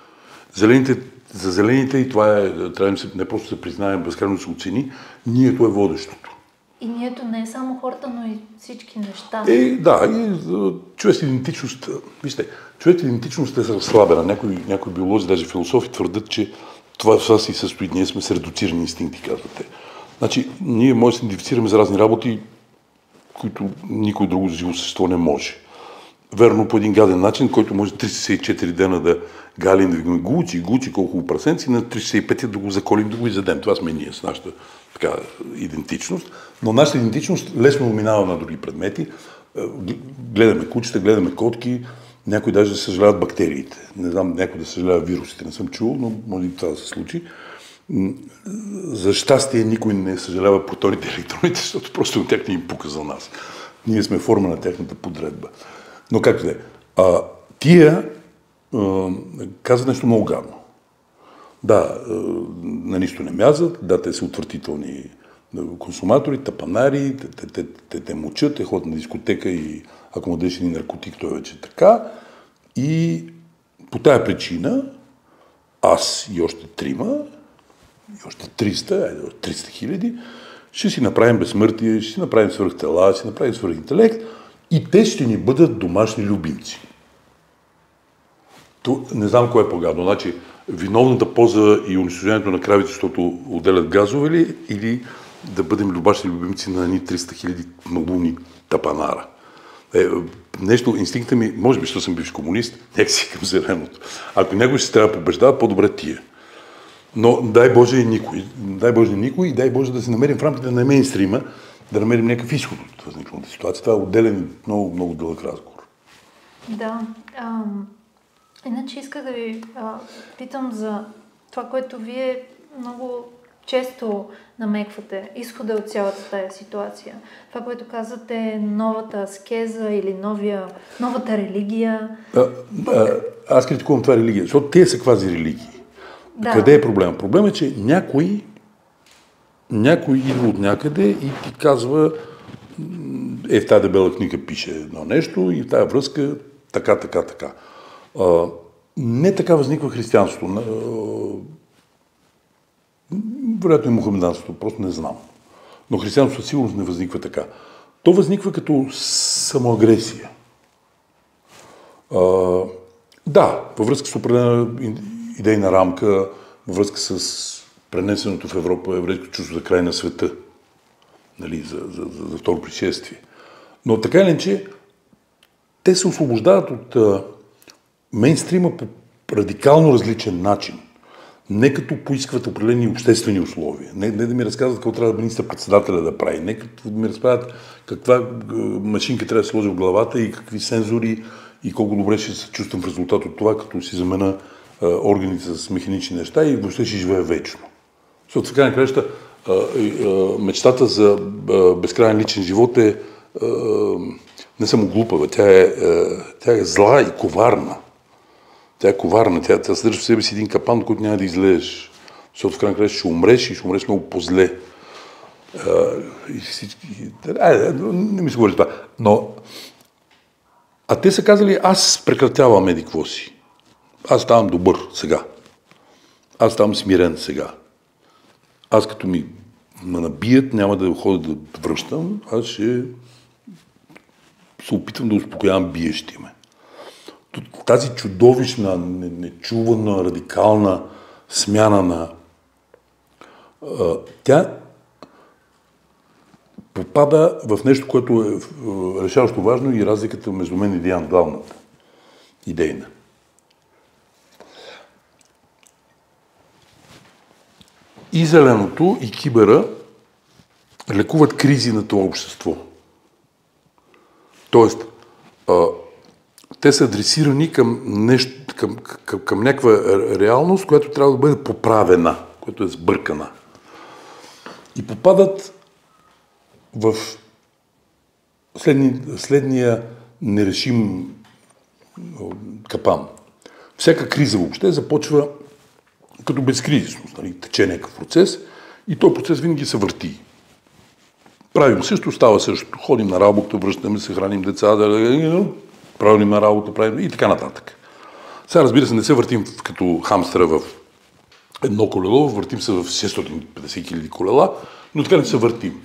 За зелените, и това трябва да не просто се признаем, безкрайно се оцени, нието е водещото. И нието не е само хората, но и всички неща. Да, и човешка идентичност, вижте, човешка идентичност е разслабена. Някои биолози, даже философи твърдят, че това си състои. Ние сме с редуцирани инстинкти, казвате. Значи, ние може да се идентифицираме за разни работи, които никой друго живо същество не може. Верно, по един гаден начин, който може 364 дена да галим, да го гучи колко прасенци, на 365 да го заколим, да го изядем. Това сме ние с нашата така идентичност. Но нашата идентичност лесно минава на други предмети. Гледаме кучета, гледаме котки, някои даже съжаляват бактериите. Не знам, някой да съжалява вирусите, не съм чул, но може и това да се случи. За щастие никой не съжалява протоните и електроните, защото просто от тях не им пука за нас. Ние сме форма на тяхната подредба. Но както да е. Тия казват нещо много гадно. Да, на нищо не мязат, да, те са отвратителни консуматори, тапанари, те мучат, те ходят на дискотека и ако му дадеш един наркотик, той вече е така. И по тая причина аз и още 3, и още 300 хиляди, ще си направим безсмъртие, ще си направим свръхтела, ще си направим свръхинтелект и те ще ни бъдат домашни любимци. Не знам кое е по-гадно. Значи, виновната поза и унищожението на кравите, защото отделят газове ли, или да бъдем любашни любимци на ни 300 хиляди малуни тапанара. Нещо, инстинкта ми, може би, защото съм бивш комунист, нека си към зеленото. Ако някой ще трябва да побеждава, по-добре тия. Но дай Боже и никой. Дай Боже никой и дай Боже да се намерим в рамките на мейнстрима, да намерим някакъв изход от възникналата ситуация. Това е отделен много, много дълъг разговор. Да. Иначе исках да ви питам за това, което вие много често намеквате, изхода от цялата тая ситуация. Това, което казвате, новата аскеза или новата религия. Аз критикувам това религия, защото те са квази религии. Да. Къде е проблема? Проблемът е, че някой идва от някъде и ти казва, в тази дебела книга пише едно нещо и в тази връзка така. Не така възниква християнството. Вероятно и мухамеданството, просто не знам. Но християнството сигурно не възниква така. То възниква като самоагресия. Да, във връзка с определена идейна рамка, във връзка с пренесеното в Европа еврейско чувство за край на света. Нали, за второ пришествие. Но така или иначе, те се освобождават от мейнстрима по радикално различен начин. Не като поискват определени обществени условия. Не да ми разказват какво трябва министър-председателя да прави. Не като да ми разправят каква машинка трябва да се сложи в главата и какви сензори и колко добре ще се чувствам в резултат от това, като си замена органите с механични неща и въобще ще живея вечно. Защото в крайна краща мечтата за безкрайен личен живот е не само глупава, тя е зла и коварна. Тя е коварна, тя съдържа в себе си един капан, от който няма да излезеш. Защото в крайна краща ще умреш и ще умреш много по-зле. Не ми се говори това. Но те са казали, аз прекратявам еди какво си. Аз ставам добър сега. Аз ставам смирен сега. Аз като ме набият, няма да ходя да връщам, аз ще се опитвам да успокоявам биещи ме. Тази чудовищна, нечувана, радикална смяна на... тя попада в нещо, което е решаващо важно и разликата между мен и Диан главната. Идейна. И зеленото, и кибера лекуват кризи на това общество. Тоест, те са адресирани към нещо, към някаква реалност, която трябва да бъде поправена, която е сбъркана. И попадат в следния нерешим капан. Всяка криза въобще започва като безкризисност, нали? Тече някакъв процес и този процес винаги се върти. Правим също, става също. Ходим на работа, връщаме се, храним деца, правим на работа, правим и така нататък. Сега, разбира се, не се въртим като хамстера в едно колело, въртим се в 650 хиляди колела, но така не се въртим.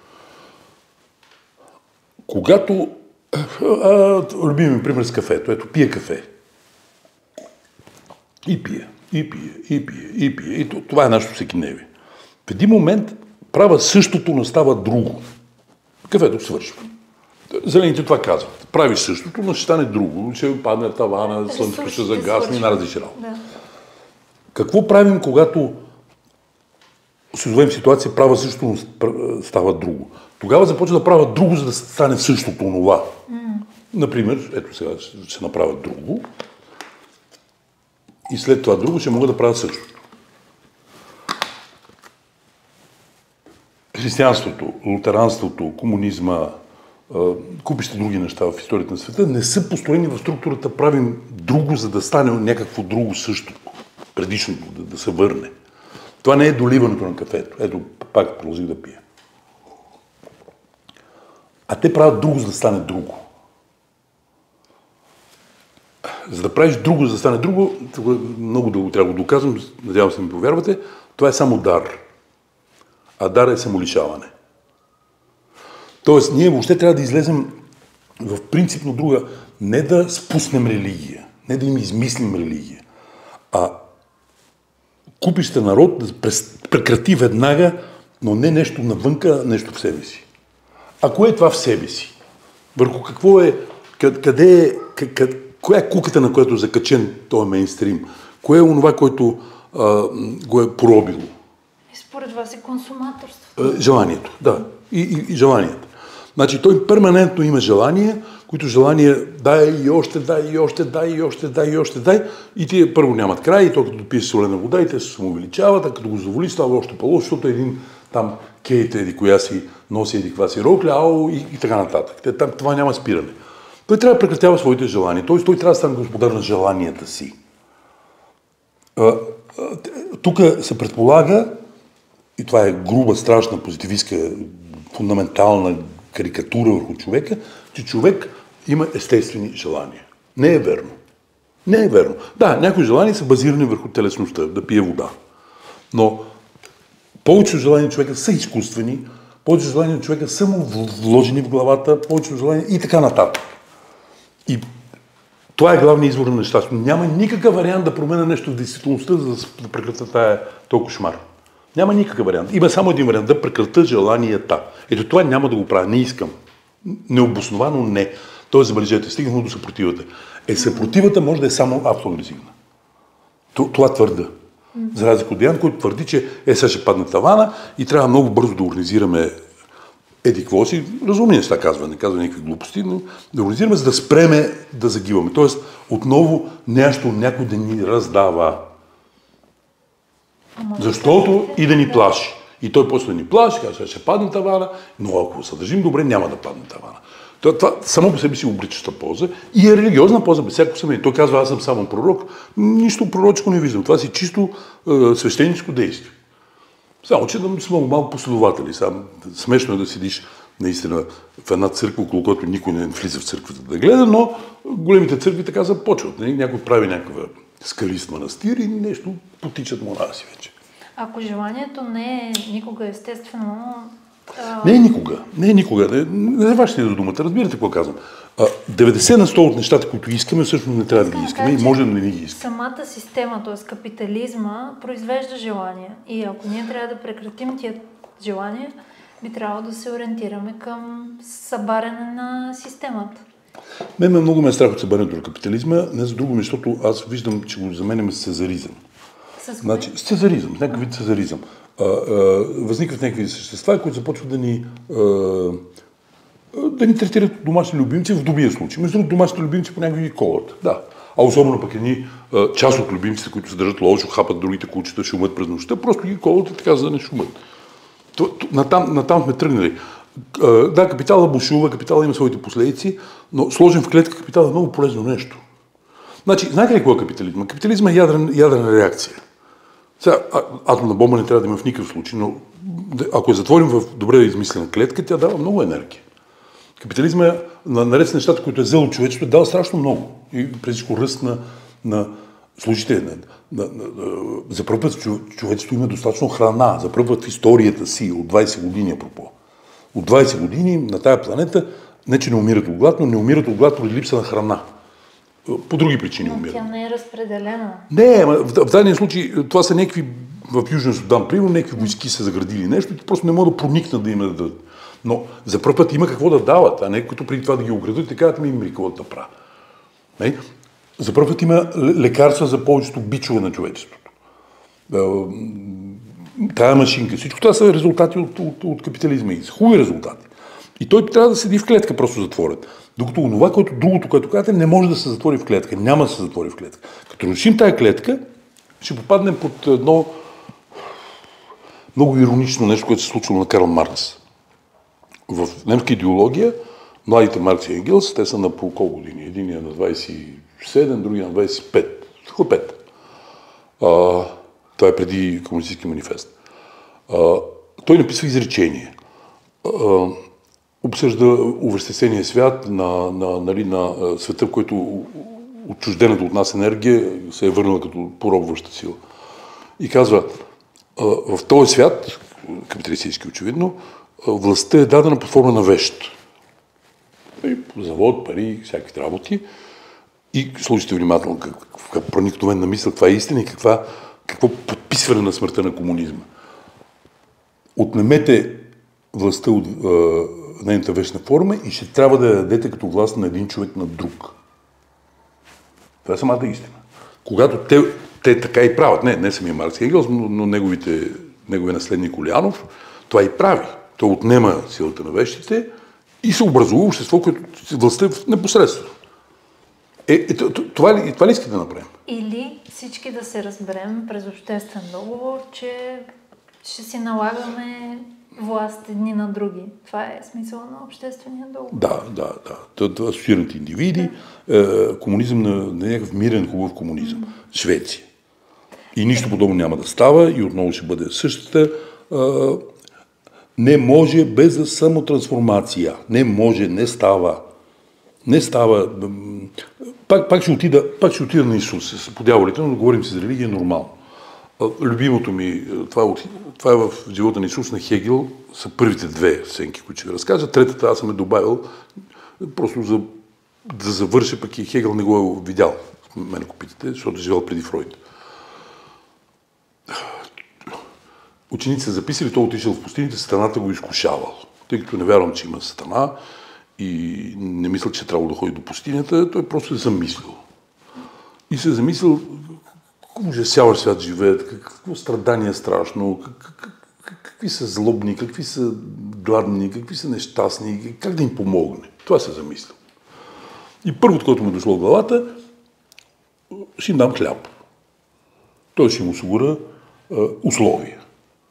Когато... любимия пример с кафето. Ето, пие кафе. И пие. И това е нашето всекидневие. В един момент правя същото, но става друго. Кафето свършва. Зелените това казват. Правиш същото, но ще стане друго. Ще падне тавана, слънцето ще загасне и наразиш работа. Да. Какво правим, когато се озовем в ситуация, правя същото, но става друго? Тогава започва да правя друго, за да стане същото това. Например, ето сега ще направя друго и след това друго ще мога да правя същото. Християнството, лутеранството, комунизма, купища други неща в историята на света не са построени в структурата правим друго, за да стане някакво друго също, предишното, да се върне. Това не е доливането на кафето. Ето, пак продължих да пия. А те правят друго, за да стане друго. За да правиш друго, за да стане друго, много дълго трябва да го доказвам, надявам се да ми повярвате, това е само дар. А дар е самолишаване. Тоест, ние въобще трябва да излезем в принципно друга, не да спуснем религия, не да им измислим религия, а купища народ да прекрати веднага, но не нещо навънка, нещо в себе си. А кое е това в себе си? Върху какво е, къде е, коя е куката, на която е закачен този мейнстрим? Кое е онова, което го е поробило? И според вас е консуматорството? Желанието, да. И желанието. Значи той перманентно има желания, които желания дай и още дай, и още дай, и още дай, и още дай. И тия първо нямат край, и то като пиеш солена вода, и те се самоувеличават, а като го заволи става още по-лошо, защото един там Кейт еди коя си носи еди каква си рокля, и така нататък. Там това няма спиране. Той трябва да прекратява своите желания. Той трябва да стане господар на желанията си. Тук се предполага, и това е груба, страшна, позитивистка, фундаментална карикатура върху човека, че човек има естествени желания. Не е верно. Не е верно. Да, някои желания са базирани върху телесността, да пие вода. Но повечето желания на човека са изкуствени, повечето желания на човека са му вложени в главата, повечето желания и така нататък. И това е главният извор на нещата. Няма никакъв вариант да променя нещо в действителността, за да прекратя този кошмар. Няма никакъв вариант. Има само един вариант, да прекратя желанията. Ето това няма да го правя, не искам. Необосновано не. Тоест, забележете, стигнахме до съпротивата. Съпротивата може да е само автоагресивна. Това твърда. За разлика от Диан, който твърди, че сега ще падне тавана и трябва много бързо да организираме еди какво си, разумни неща казва, не казва никакви глупости, но да организираме, за да спреме да загиваме. Тоест, отново нещо някой да ни раздава. Защото и да ни плаши. И той после да ни плаши, казва, ще падне тавана, но ако се държим добре, няма да падне тавана. Това само по себе си обричаща поза и е религиозна поза, без всяко съмнение. Той казва, аз съм само пророк, нищо пророчко не виждам. Това си чисто свещеническо действие. Само, че да сме малко последователи. Смешно е да седиш наистина в една църква, около която никой не влиза в църквата да гледа, но големите църкви така започват. Някой прави някаква скалист манастир и нещо потичат монаси вече. Ако желанието не е никога естествено... Не е никога. Не завършите до думата. Разбирате какво казвам. 90 на 100 от нещата, които искаме, всъщност не трябва да ги искаме и може да не ги искаме. Самата система, т.е. капитализма, произвежда желания. И ако ние трябва да прекратим тия желания, би трябвало да се ориентираме към събаряне на системата. Мен много ме е страх от събарянето на капитализма, не за друго, защото аз виждам, че го заменяме с цезаризъм. Значи, с цезаризъм, с някакъв вид цезаризъм. Възникват някакви същества, които започват да ни третират домашни любимци в добия случай. Между другото, домашните любимци по някакви колата. Да. А особено пък част от любимците, които се държат лошо, хапат другите кучета, шумят през нощта, просто ги колат и така, за да не шумят. Натам сме тръгнали. Да, капитала бушува, капитала има своите последици, но сложен в клетка капитал е много полезно нещо. Значи, знаете ли какво е капитализма? Капитализма е ядрена реакция. Сега, атомна бомба не трябва да има в никакъв случай, но ако я затворим в добре измислена клетка, тя дава много енергия. Капитализма е, наред с нещата, които е взело човечеството, дава страшно много. И преди всичко ръст на служите. За първ път човечеството има достатъчно храна. За първ път в историята си, от 20 години, апропо. От 20 години на тая планета не че не умират от глад, но не умират от глад поради липса на храна. По други причини умират. Тя не е разпределена. Не, в дадения случай това са някакви в Южен Судан, примерно, някакви войски са заградили нещо и просто не могат да проникнат да им дадат. Но за първ път има какво да дават, а не като преди това да ги оградат и казват ми какво да правя. За първ път има лекарства за повечето бичове на човечеството. Тая машинка, всичко това са резултати от капитализма и са хубави резултати. И той трябва да седи в клетка просто затворен. Докато онова, другото, което казвате, не може да се затвори в клетка. Няма да се затвори в клетка. Като решим тая клетка, ще попаднем под едно много иронично нещо, което се случва на Карл Маркс. В немска идеология, младите Маркс и Енгелс, те са на по колко години? Единия на 27, другия на 25. Хлопет. Това е преди комунистически манифест. Той написва изречение. Обсъжда увръстесения свят на света, в който отчуждената от нас енергия се е върнала като поробваща сила. И казва, в този свят, капиталистически очевидно, властта е дадена под форма на вещ. Завод, пари, всякакви работи. И слушайте внимателно каква проникновена мисъл, каква е истина и какво подписване на смъртта на комунизма. Отнемете властта от нейната вечна форма и ще трябва да я дадете като власт на един човек на друг. Това е самата истина. Когато те така и правят, не самия Маркс и Енгелс, но неговия наследник Улянов, това и прави. Той отнема силата на вещите и се образува общество, което властта е непосредствено. Това ли искате да направим? Или всички да се разберем през обществен договор, че ще си налагаме власт едни на други. Това е смисъл на обществения договор. Да. Това асоциираните индивиди, комунизъм на някакъв мирен, хубав комунизъм. Швеция. И нищо подобно няма да става и отново ще бъде същата. Не може без самотрансформация. Не може, не става. Не става. Пак ще отида на Исус по дяволите, но говорим си за религия нормално. Любимото ми, това е в живота на Исус на Хегел, са първите две сценки, които ще ви разкажа. Третата аз съм добавил, просто за да завърша, пък и Хегел не го е видял, мен ако питате, защото е живел преди Фройд. Ученици са записали, той отишъл в пустините, сатаната го изкушавал. Тъй като не вярвам, че има сатана и не мисля, че трябва да ходи до пустинята, той просто се замислил. И се замислил колко ужасяващ свят живеят, какво страдание страшно, какви са злобни, какви са гладни, какви са нещастни, как да им помогне. Това се замисля. И първото, което му дошло в главата, ще им дам хляб. Той ще им осигуря условия.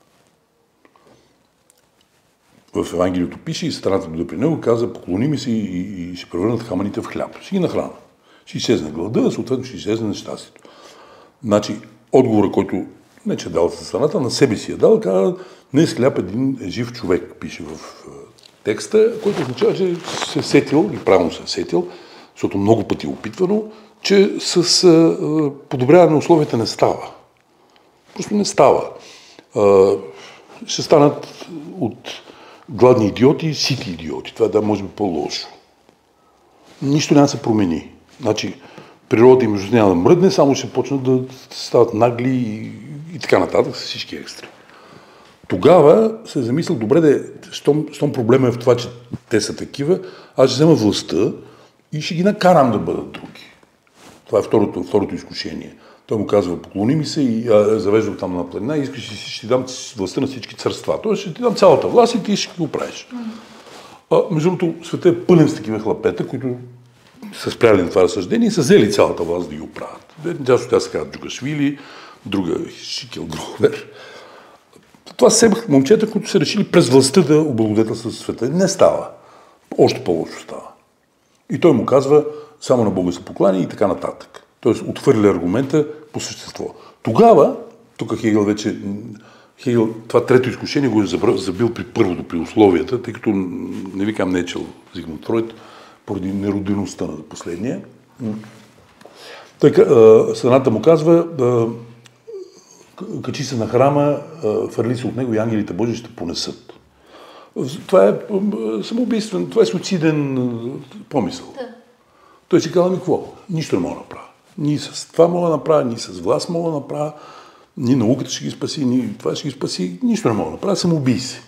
В Евангелието пише и страната дойде при него, каза, поклони ми се и ще превърнат камъните в хляб. Ще ги нахрана. Ще изчезне глада, съответно ще изчезне нещастието. Значи, отговора, който не че е дал за страната, на себе си е дал, каза, днес хляб един жив човек, пише в текста, който означава, че се сетил, и правилно се сетил, защото много пъти е опитвано, че с подобряване на условията не става. Просто не става. Ще станат от гладни идиоти сити идиоти. Това да може би по-лошо. Нищо няма да се промени. Значи, природа им няма да мръдне, само ще почнат да стават нагли и така нататък с всички екстри. Тогава се замисля, добре, щом проблема е в това, че те са такива, аз ще взема властта и ще ги накарам да бъдат други. Това е второто изкушение. Той му казва, поклони ми се и завежда там на планина и искаш, ще ти дам властта на всички царства. Тоест ще ти дам цялата власт и ти ще го правиш. Между другото, света е пълен с такива хлапета, които са спряли на това разсъждение и са взели цялата власт да ги оправят. Част от тях се казват Джугашвили, друга Шикел Гровер. Това са момчета, които са решили през властта да облагодетелстват света. Не става. Още по-лошо става. И той му казва, само на Бога се поклани и така нататък. Тоест, отхвърля аргумента по същество. Тогава, тук Хегел това трето изкушение го е забил при първото, при условията, тъй като не ви казвам, не е чел Зигмунд Фройд, поради неродеността на последния. Страната му казва, качи се на храма, фърли се от него и ангелите Божии ще понесат. Това е самоубийствен, това е суициден помисъл. Да. Той си казва, какво? Нищо не мога да направя. Ни с това мога да направя, ни с власт мога да направя, ни науката ще ги спаси, ни това ще ги спаси, нищо не мога да направя, самоубий се.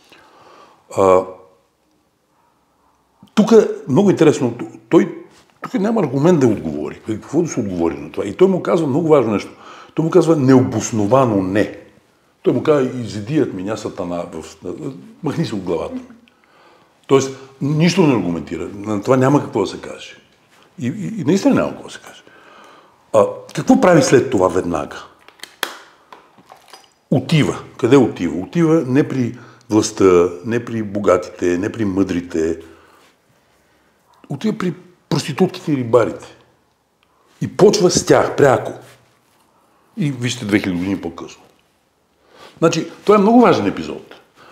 Тук е много интересно, тук няма аргумент да отговори. Какво да се отговори на това? И той му казва много важно нещо. Той му казва необосновано не. Той му казва, изедият меня сатана, махни се от главата ми. Тоест, нищо не аргументира. На това няма какво да се каже. И наистина няма какво да се каже. Какво прави след това веднага? Отива. Къде отива? Отива не при властта, не при богатите, не при мъдрите. Отива при проститутките и рибарите. И почва с тях, пряко. И вижте 2000 години по-късно. Значи, това е много важен епизод.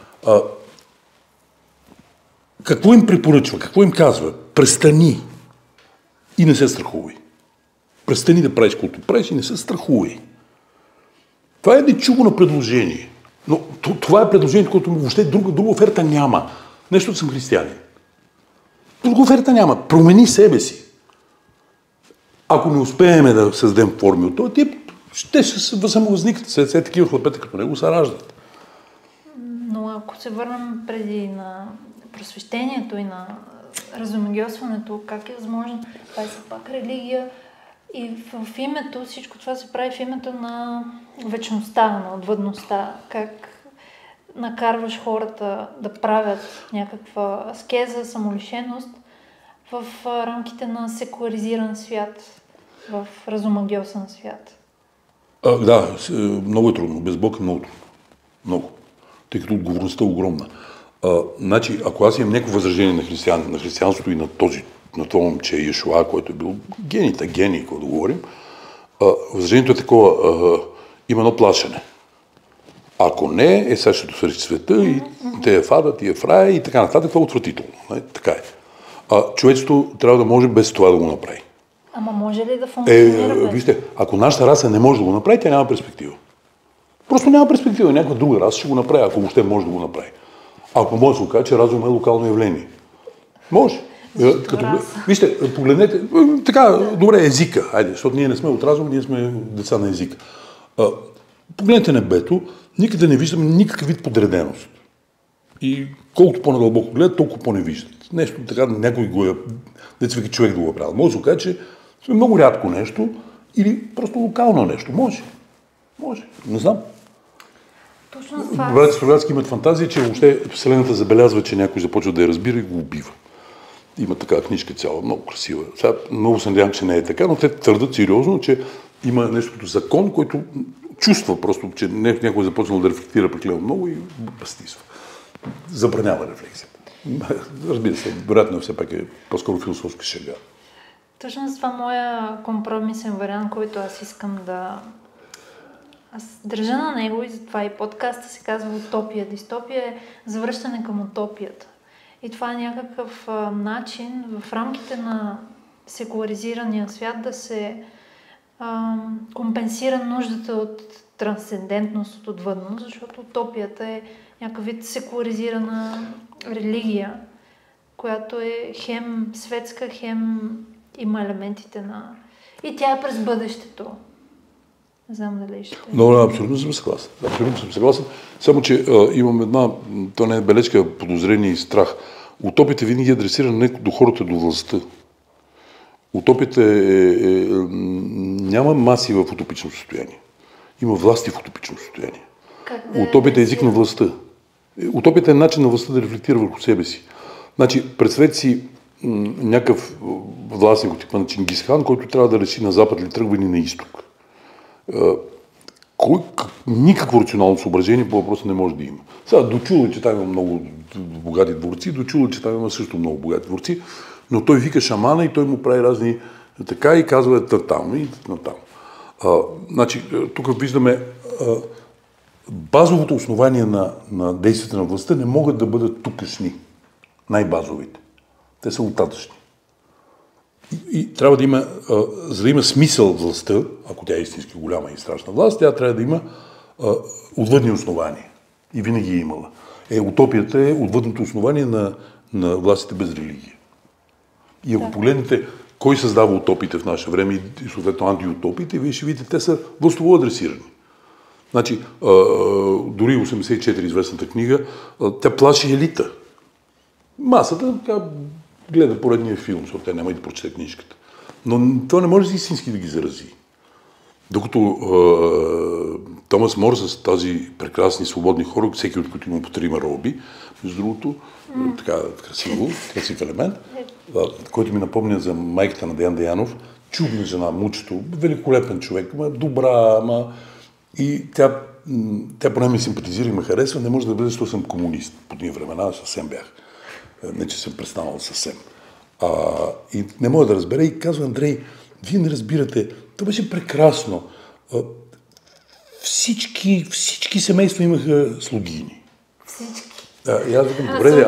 Какво им препоръчва? Какво им казва? Престани и не се страхувай. Престани да правиш каквото правиш и не се страхувай. Това е нечувано предложение. Но това е предложението, което въобще друга оферта няма. Нещо съм християнин. Друга оферта няма. Промени себе си. Ако не успеем да създадем форми от този тип, ще самовъзникнат. След такива хлапета като него се раждат. Но ако се върнем преди на просвещението и на разумогьосването, как е възможно? Това е пак религия. И в името, всичко това се прави в името на вечността, на отвъдността. Как накарваш хората да правят някаква аскеза, самолишеност в рамките на секуларизиран свят, в разумогьосан свят. Да, много е трудно. Без Бог е много трудно. Много. Тъй като отговорността е огромна. Значи, ако аз имам някакво възражение на християнството и на това момче Йешуа, който е бил гений, какво да говорим, възражението е такова, има едно плашене. Ако не, сега ще досвърши света и те е в ада, ти е в рая и така нататък, това е отвратително. Така е. Човечеството трябва да може без това да го направи. Ама може ли да функционира без? Вижте, ако нашата раса не може да го направи, тя няма перспектива. Просто няма перспектива. Някаква друга раса ще го направи, ако въобще може да го направи. Ако може да се окаже, че разум е локално явление. Може. Вижте, погледнете, така, добре, езика, айде, защото ние не сме от разум, ние сме деца на езика. Погледнете небето, никъде не виждаме никакъв вид подреденост. И колкото по-надълбоко гледат, толкова по-не виждат. Нещо така, някой го е, децвики човек да го е правил. Може да се окаже, че сме много рядко нещо или просто локално нещо. Може. Не знам. Точно това. Братя Стругацки имат фантазия, че въобще Вселената забелязва, че някой започва да я разбира и го убива. Има такава книжка цяла, много красива. Сега много се надявам, че не е така, но те твърдат сериозно, че има нещо като закон, който чувства просто, че някой е започнал да рефлектира прекалено много и бастисва. Забранява рефлексията. Разбира се, вероятно все пак е по-скоро философска шега. Точно с това моя компромисен вариант, който аз искам да... Аз държа на него и затова и подкаста се казва Утопия. Дистопия е завръщане към утопията. И това е някакъв начин в рамките на секуларизирания свят да се компенсира нуждата от трансцендентност, от отвъдност, защото утопията е някакъв вид секуларизирана религия, която е хем светска, хем има елементите на... И тя е през бъдещето. Не знам дали ще... Но абсолютно съм съгласен. Абсолютно съм съгласен. Само, че имам една, то не е бележка, подозрение и страх. Утопията винаги е адресирана до хората, до властта. Утопията няма маси в утопично състояние. Има власти в утопично състояние. Утопията е език на властта. Утопията е начин на властта да рефлектира върху себе си. Значи, представете си някакъв властник от типа на Чингис Хан, който трябва да реши на запад ли тръгва или на изток. Никакво рационално съображение по въпроса не може да има. Сега дочуло, че там има много богати дворци, дочуло, че там има също много богати дворци, но той вика шамана и той му прави разни така и казва там и натам. Значи, тук виждаме базовото основание на действията на властта не могат да бъдат тукашни, най-базовите. Те са оттатъчни. И трябва да има, за да има смисъл властта, ако тя е истински голяма и страшна власт, тя трябва да има отвъдни основания. И винаги е имала. Утопията е отвъдното основание на властите без религия. И ако погледнете кой създава утопиите в наше време и съответно антиутопиите, вие ще видите, те са властово адресирани. Значи, дори 84 известната книга, тя плаши елита. Масата така гледа поредния филм, защото тя няма и да прочете книжката. Но това не може истински да ги зарази. Докато Томас Мор с тази прекрасни свободни хора, всеки от които има по 3 роби, между другото, така красив елемент, който ми напомня за майката на Деян Деянов, чудна жена, мучето, великолепен човек, добра, и тя поне ми симпатизира и ме харесва, не може да бъде, защото съм комунист. По тия времена съвсем бях. Не, че съм престанал съвсем. И не мога да разбера и казва Андрей, вие не разбирате, това беше прекрасно. Всички семейства имаха слугини. Всички. И аз викам, добре,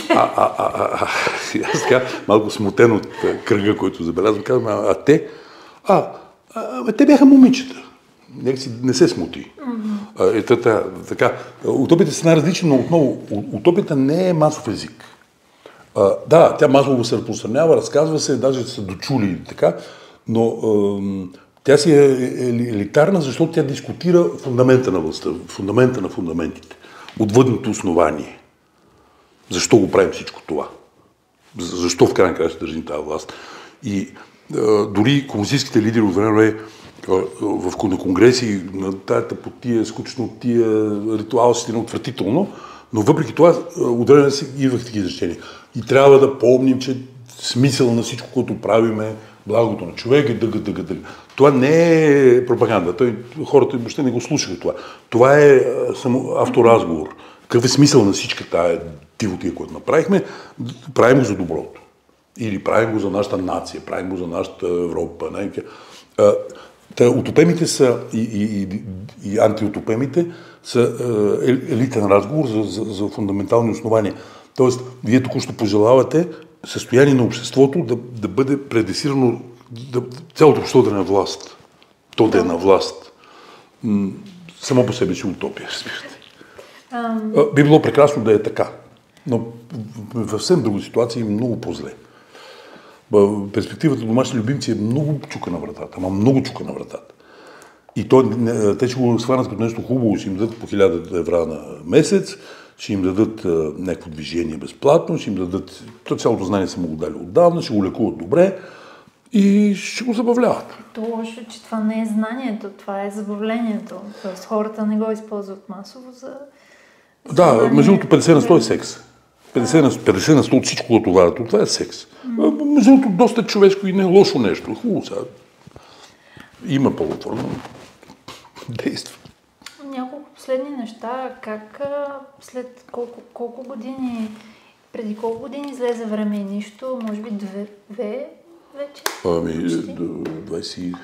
аз така малко смутен от кръга, който забелязвам, казвам, те? Те бяха момичета. Не се смути. Така, утопията са най-различни, но отново, утопията не е масов език. Да, тя масово се разпространява, разказва се, даже са дочули така, но тя си е елитарна, защото тя дискутира фундамента на властта, фундамента на фундаментите, отвъдното основание. Защо го правим всичко това? Защо в крайна края ще държим тази власт? И дори комунистическите лидери от време на конгреси, на тая тъпотия, скучнотия, ритуалщина, отвратително, но въпреки това отделено се идвах такива изречения. И трябва да помним, че смисъл на всичко, което правиме, благото на човека и дъга. Това не е пропаганда. Хората въобще не го слушаха това. Това е само авторазговор. Какъв е смисъл на всичка тая дивотия, която направихме? Правим го за доброто. Или правим го за нашата нация, правим го за нашата Европа. Утопемите са и антиутопемите са елитен разговор за фундаментални основания. Тоест, вие току-що пожелавате състояние на обществото да бъде предесирано, цялото общество да е на власт. То да е на власт. Само по себе си утопия, разбирате. Би било прекрасно да е така, но в съвсем друга ситуация е много по-зле. Перспективата домашни любимци е много чука на вратата, много чука на вратата. И те ще го схванат като нещо хубаво, ще им дадат по 1000 евро на месец, ще им дадат някакво движение безплатно, ще им дадат, цялото знание са му го дали отдавна, ще го лекуват добре и ще го забавляват. То лошо, че това не е знанието, това е забавлението. Тоест хората не го използват масово за... Да, между другото 50 на 100 е секс. 50 на 100 от всичко това е секс. Между другото доста човешко и не е лошо нещо. Хубаво сега. Има плодотворно действа. Няколко последни неща. Как след колко години, преди колко години излезе Време и нищо? Може би две вече? 23-та.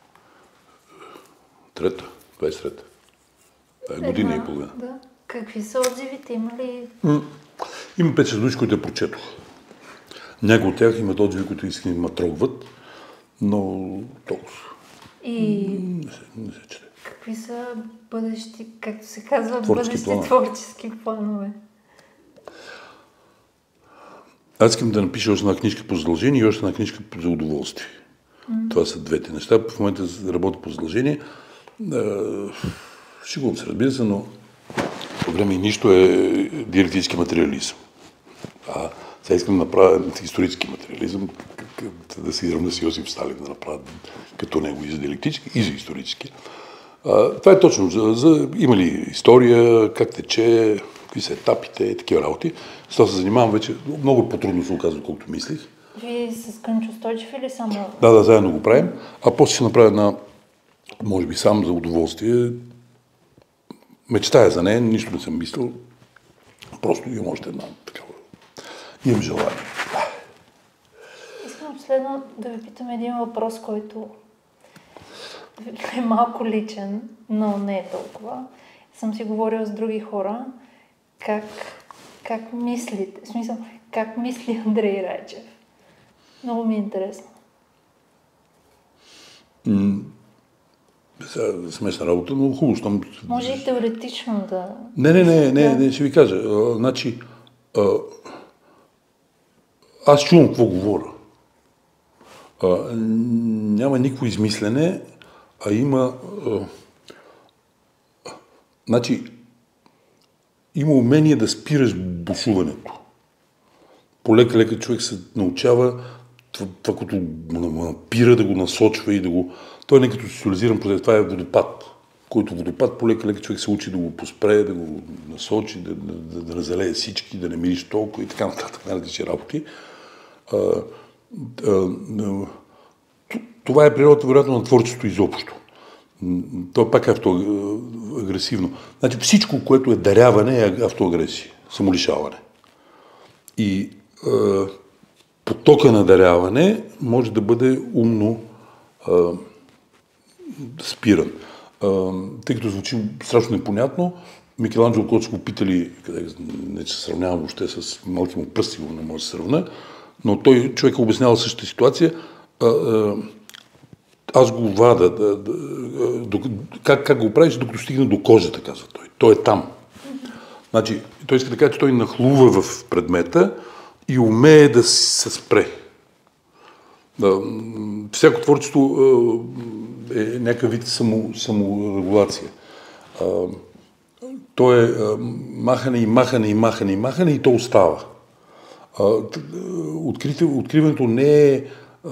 23-та. Година и половина. Да. Какви са отзивите? Има ли... Има 5-6 души, които я прочетох. Някои от тях имат отзиви, които искат ме трогват, но толкова. И Не се чете. какви са бъдещи, както се казва, творчески планове? Аз искам да напиша още една книжка по задължение и още една книжка за удоволствие. Това са двете неща. В момента работя по задължение. Шегувам се, разбира се, но по време и нищо е диалектически материализъм. Сега искам да направя исторически материализъм, да се изравня с Йосиф Сталин, да направя като него и за диалектически, и за исторически. Това е точно. Има ли история, как тече, какви са етапите и такива работи. С това се занимавам вече. Много по-трудно се оказва, колкото мислих. Вие с Кънчо Стойчев или само? Да, заедно го правим. А после ще направя една, може би сам за удоволствие. Мечтая за нея, нищо не съм мислил. Просто имам още една такава. Имам желание. Искам последно да ви питам един въпрос, който е малко личен, но не е толкова. Съм си говорила с други хора. Как мислите? В смисъл, как мисли Андрей Райчев? Много ми е интересно. Смешна работа, но хубаво. Може и теоретично да... Не, ще ви кажа. Значи, аз чувам какво говоря. Няма никакво измислене, а има... Значи, има умение да спираш бушуването. Полека човек се научава това, което напира, да го насочва и да го... Той не като социализиран процес, това е водопад. Който водопад полека човек се учи да го поспре, да го насочи, да разелее всички, да не мириш толкова и така нататък, най-различни работи. Това е природата, вероятно, на творчеството изобщо. То пак е автоагресивно. Значи всичко, което е даряване, е автоагресия, самолишаване. И потока на даряване може да бъде умно спиран. Тъй като звучи страшно непонятно, Микеланджело, когато са го питали, не се сравнявам въобще с малки му пръсти, не може да се сравня, но той човек е обяснявал същата ситуация. Аз го вада. Как го правиш, докато стигне до кожата, казва той. Той е там. Значи, той иска да каже, че той нахлува в предмета и умее да се спре. Всяко творчество е някакъв вид саморегулация. То е махане и то остава. Откриването не е...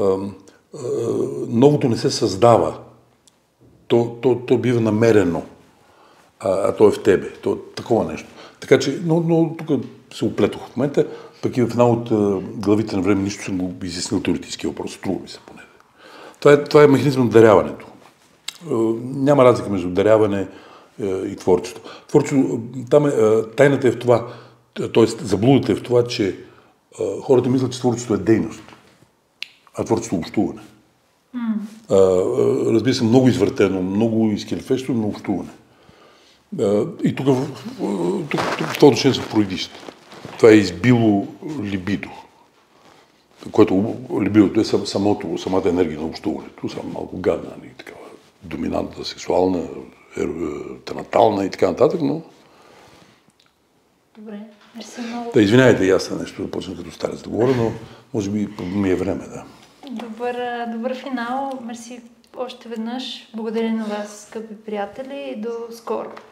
Новото не се създава. То бива намерено. А то е в тебе. То е такова нещо. Така че, но тук се оплетох в момента, пък и в една от главите на Време нищо съм го изяснил теоретически въпрос. Струва ми се поне. Това е механизъм на даряването. Няма разлика между даряване и творчество. Тайната е в това, т.е. заблудата е в това, че хората мислят, че творчеството е дейност, а творчество е общуване. Разбира се, много извъртено, много изкелефещо, но общуване. И тук в това отношение са фройдист. Това е избило либидо. Което либидото е самата енергия на общуването. Само малко гадна, такава доминантна, сексуална, тенатална и така нататък, но... Добре, мерси много. Да, извинявайте, и аз нещо да почна като старец да говоря, но може би ми е време, да. Добър финал. Мерси още веднъж. Благодаря на вас, скъпи приятели, и до скоро.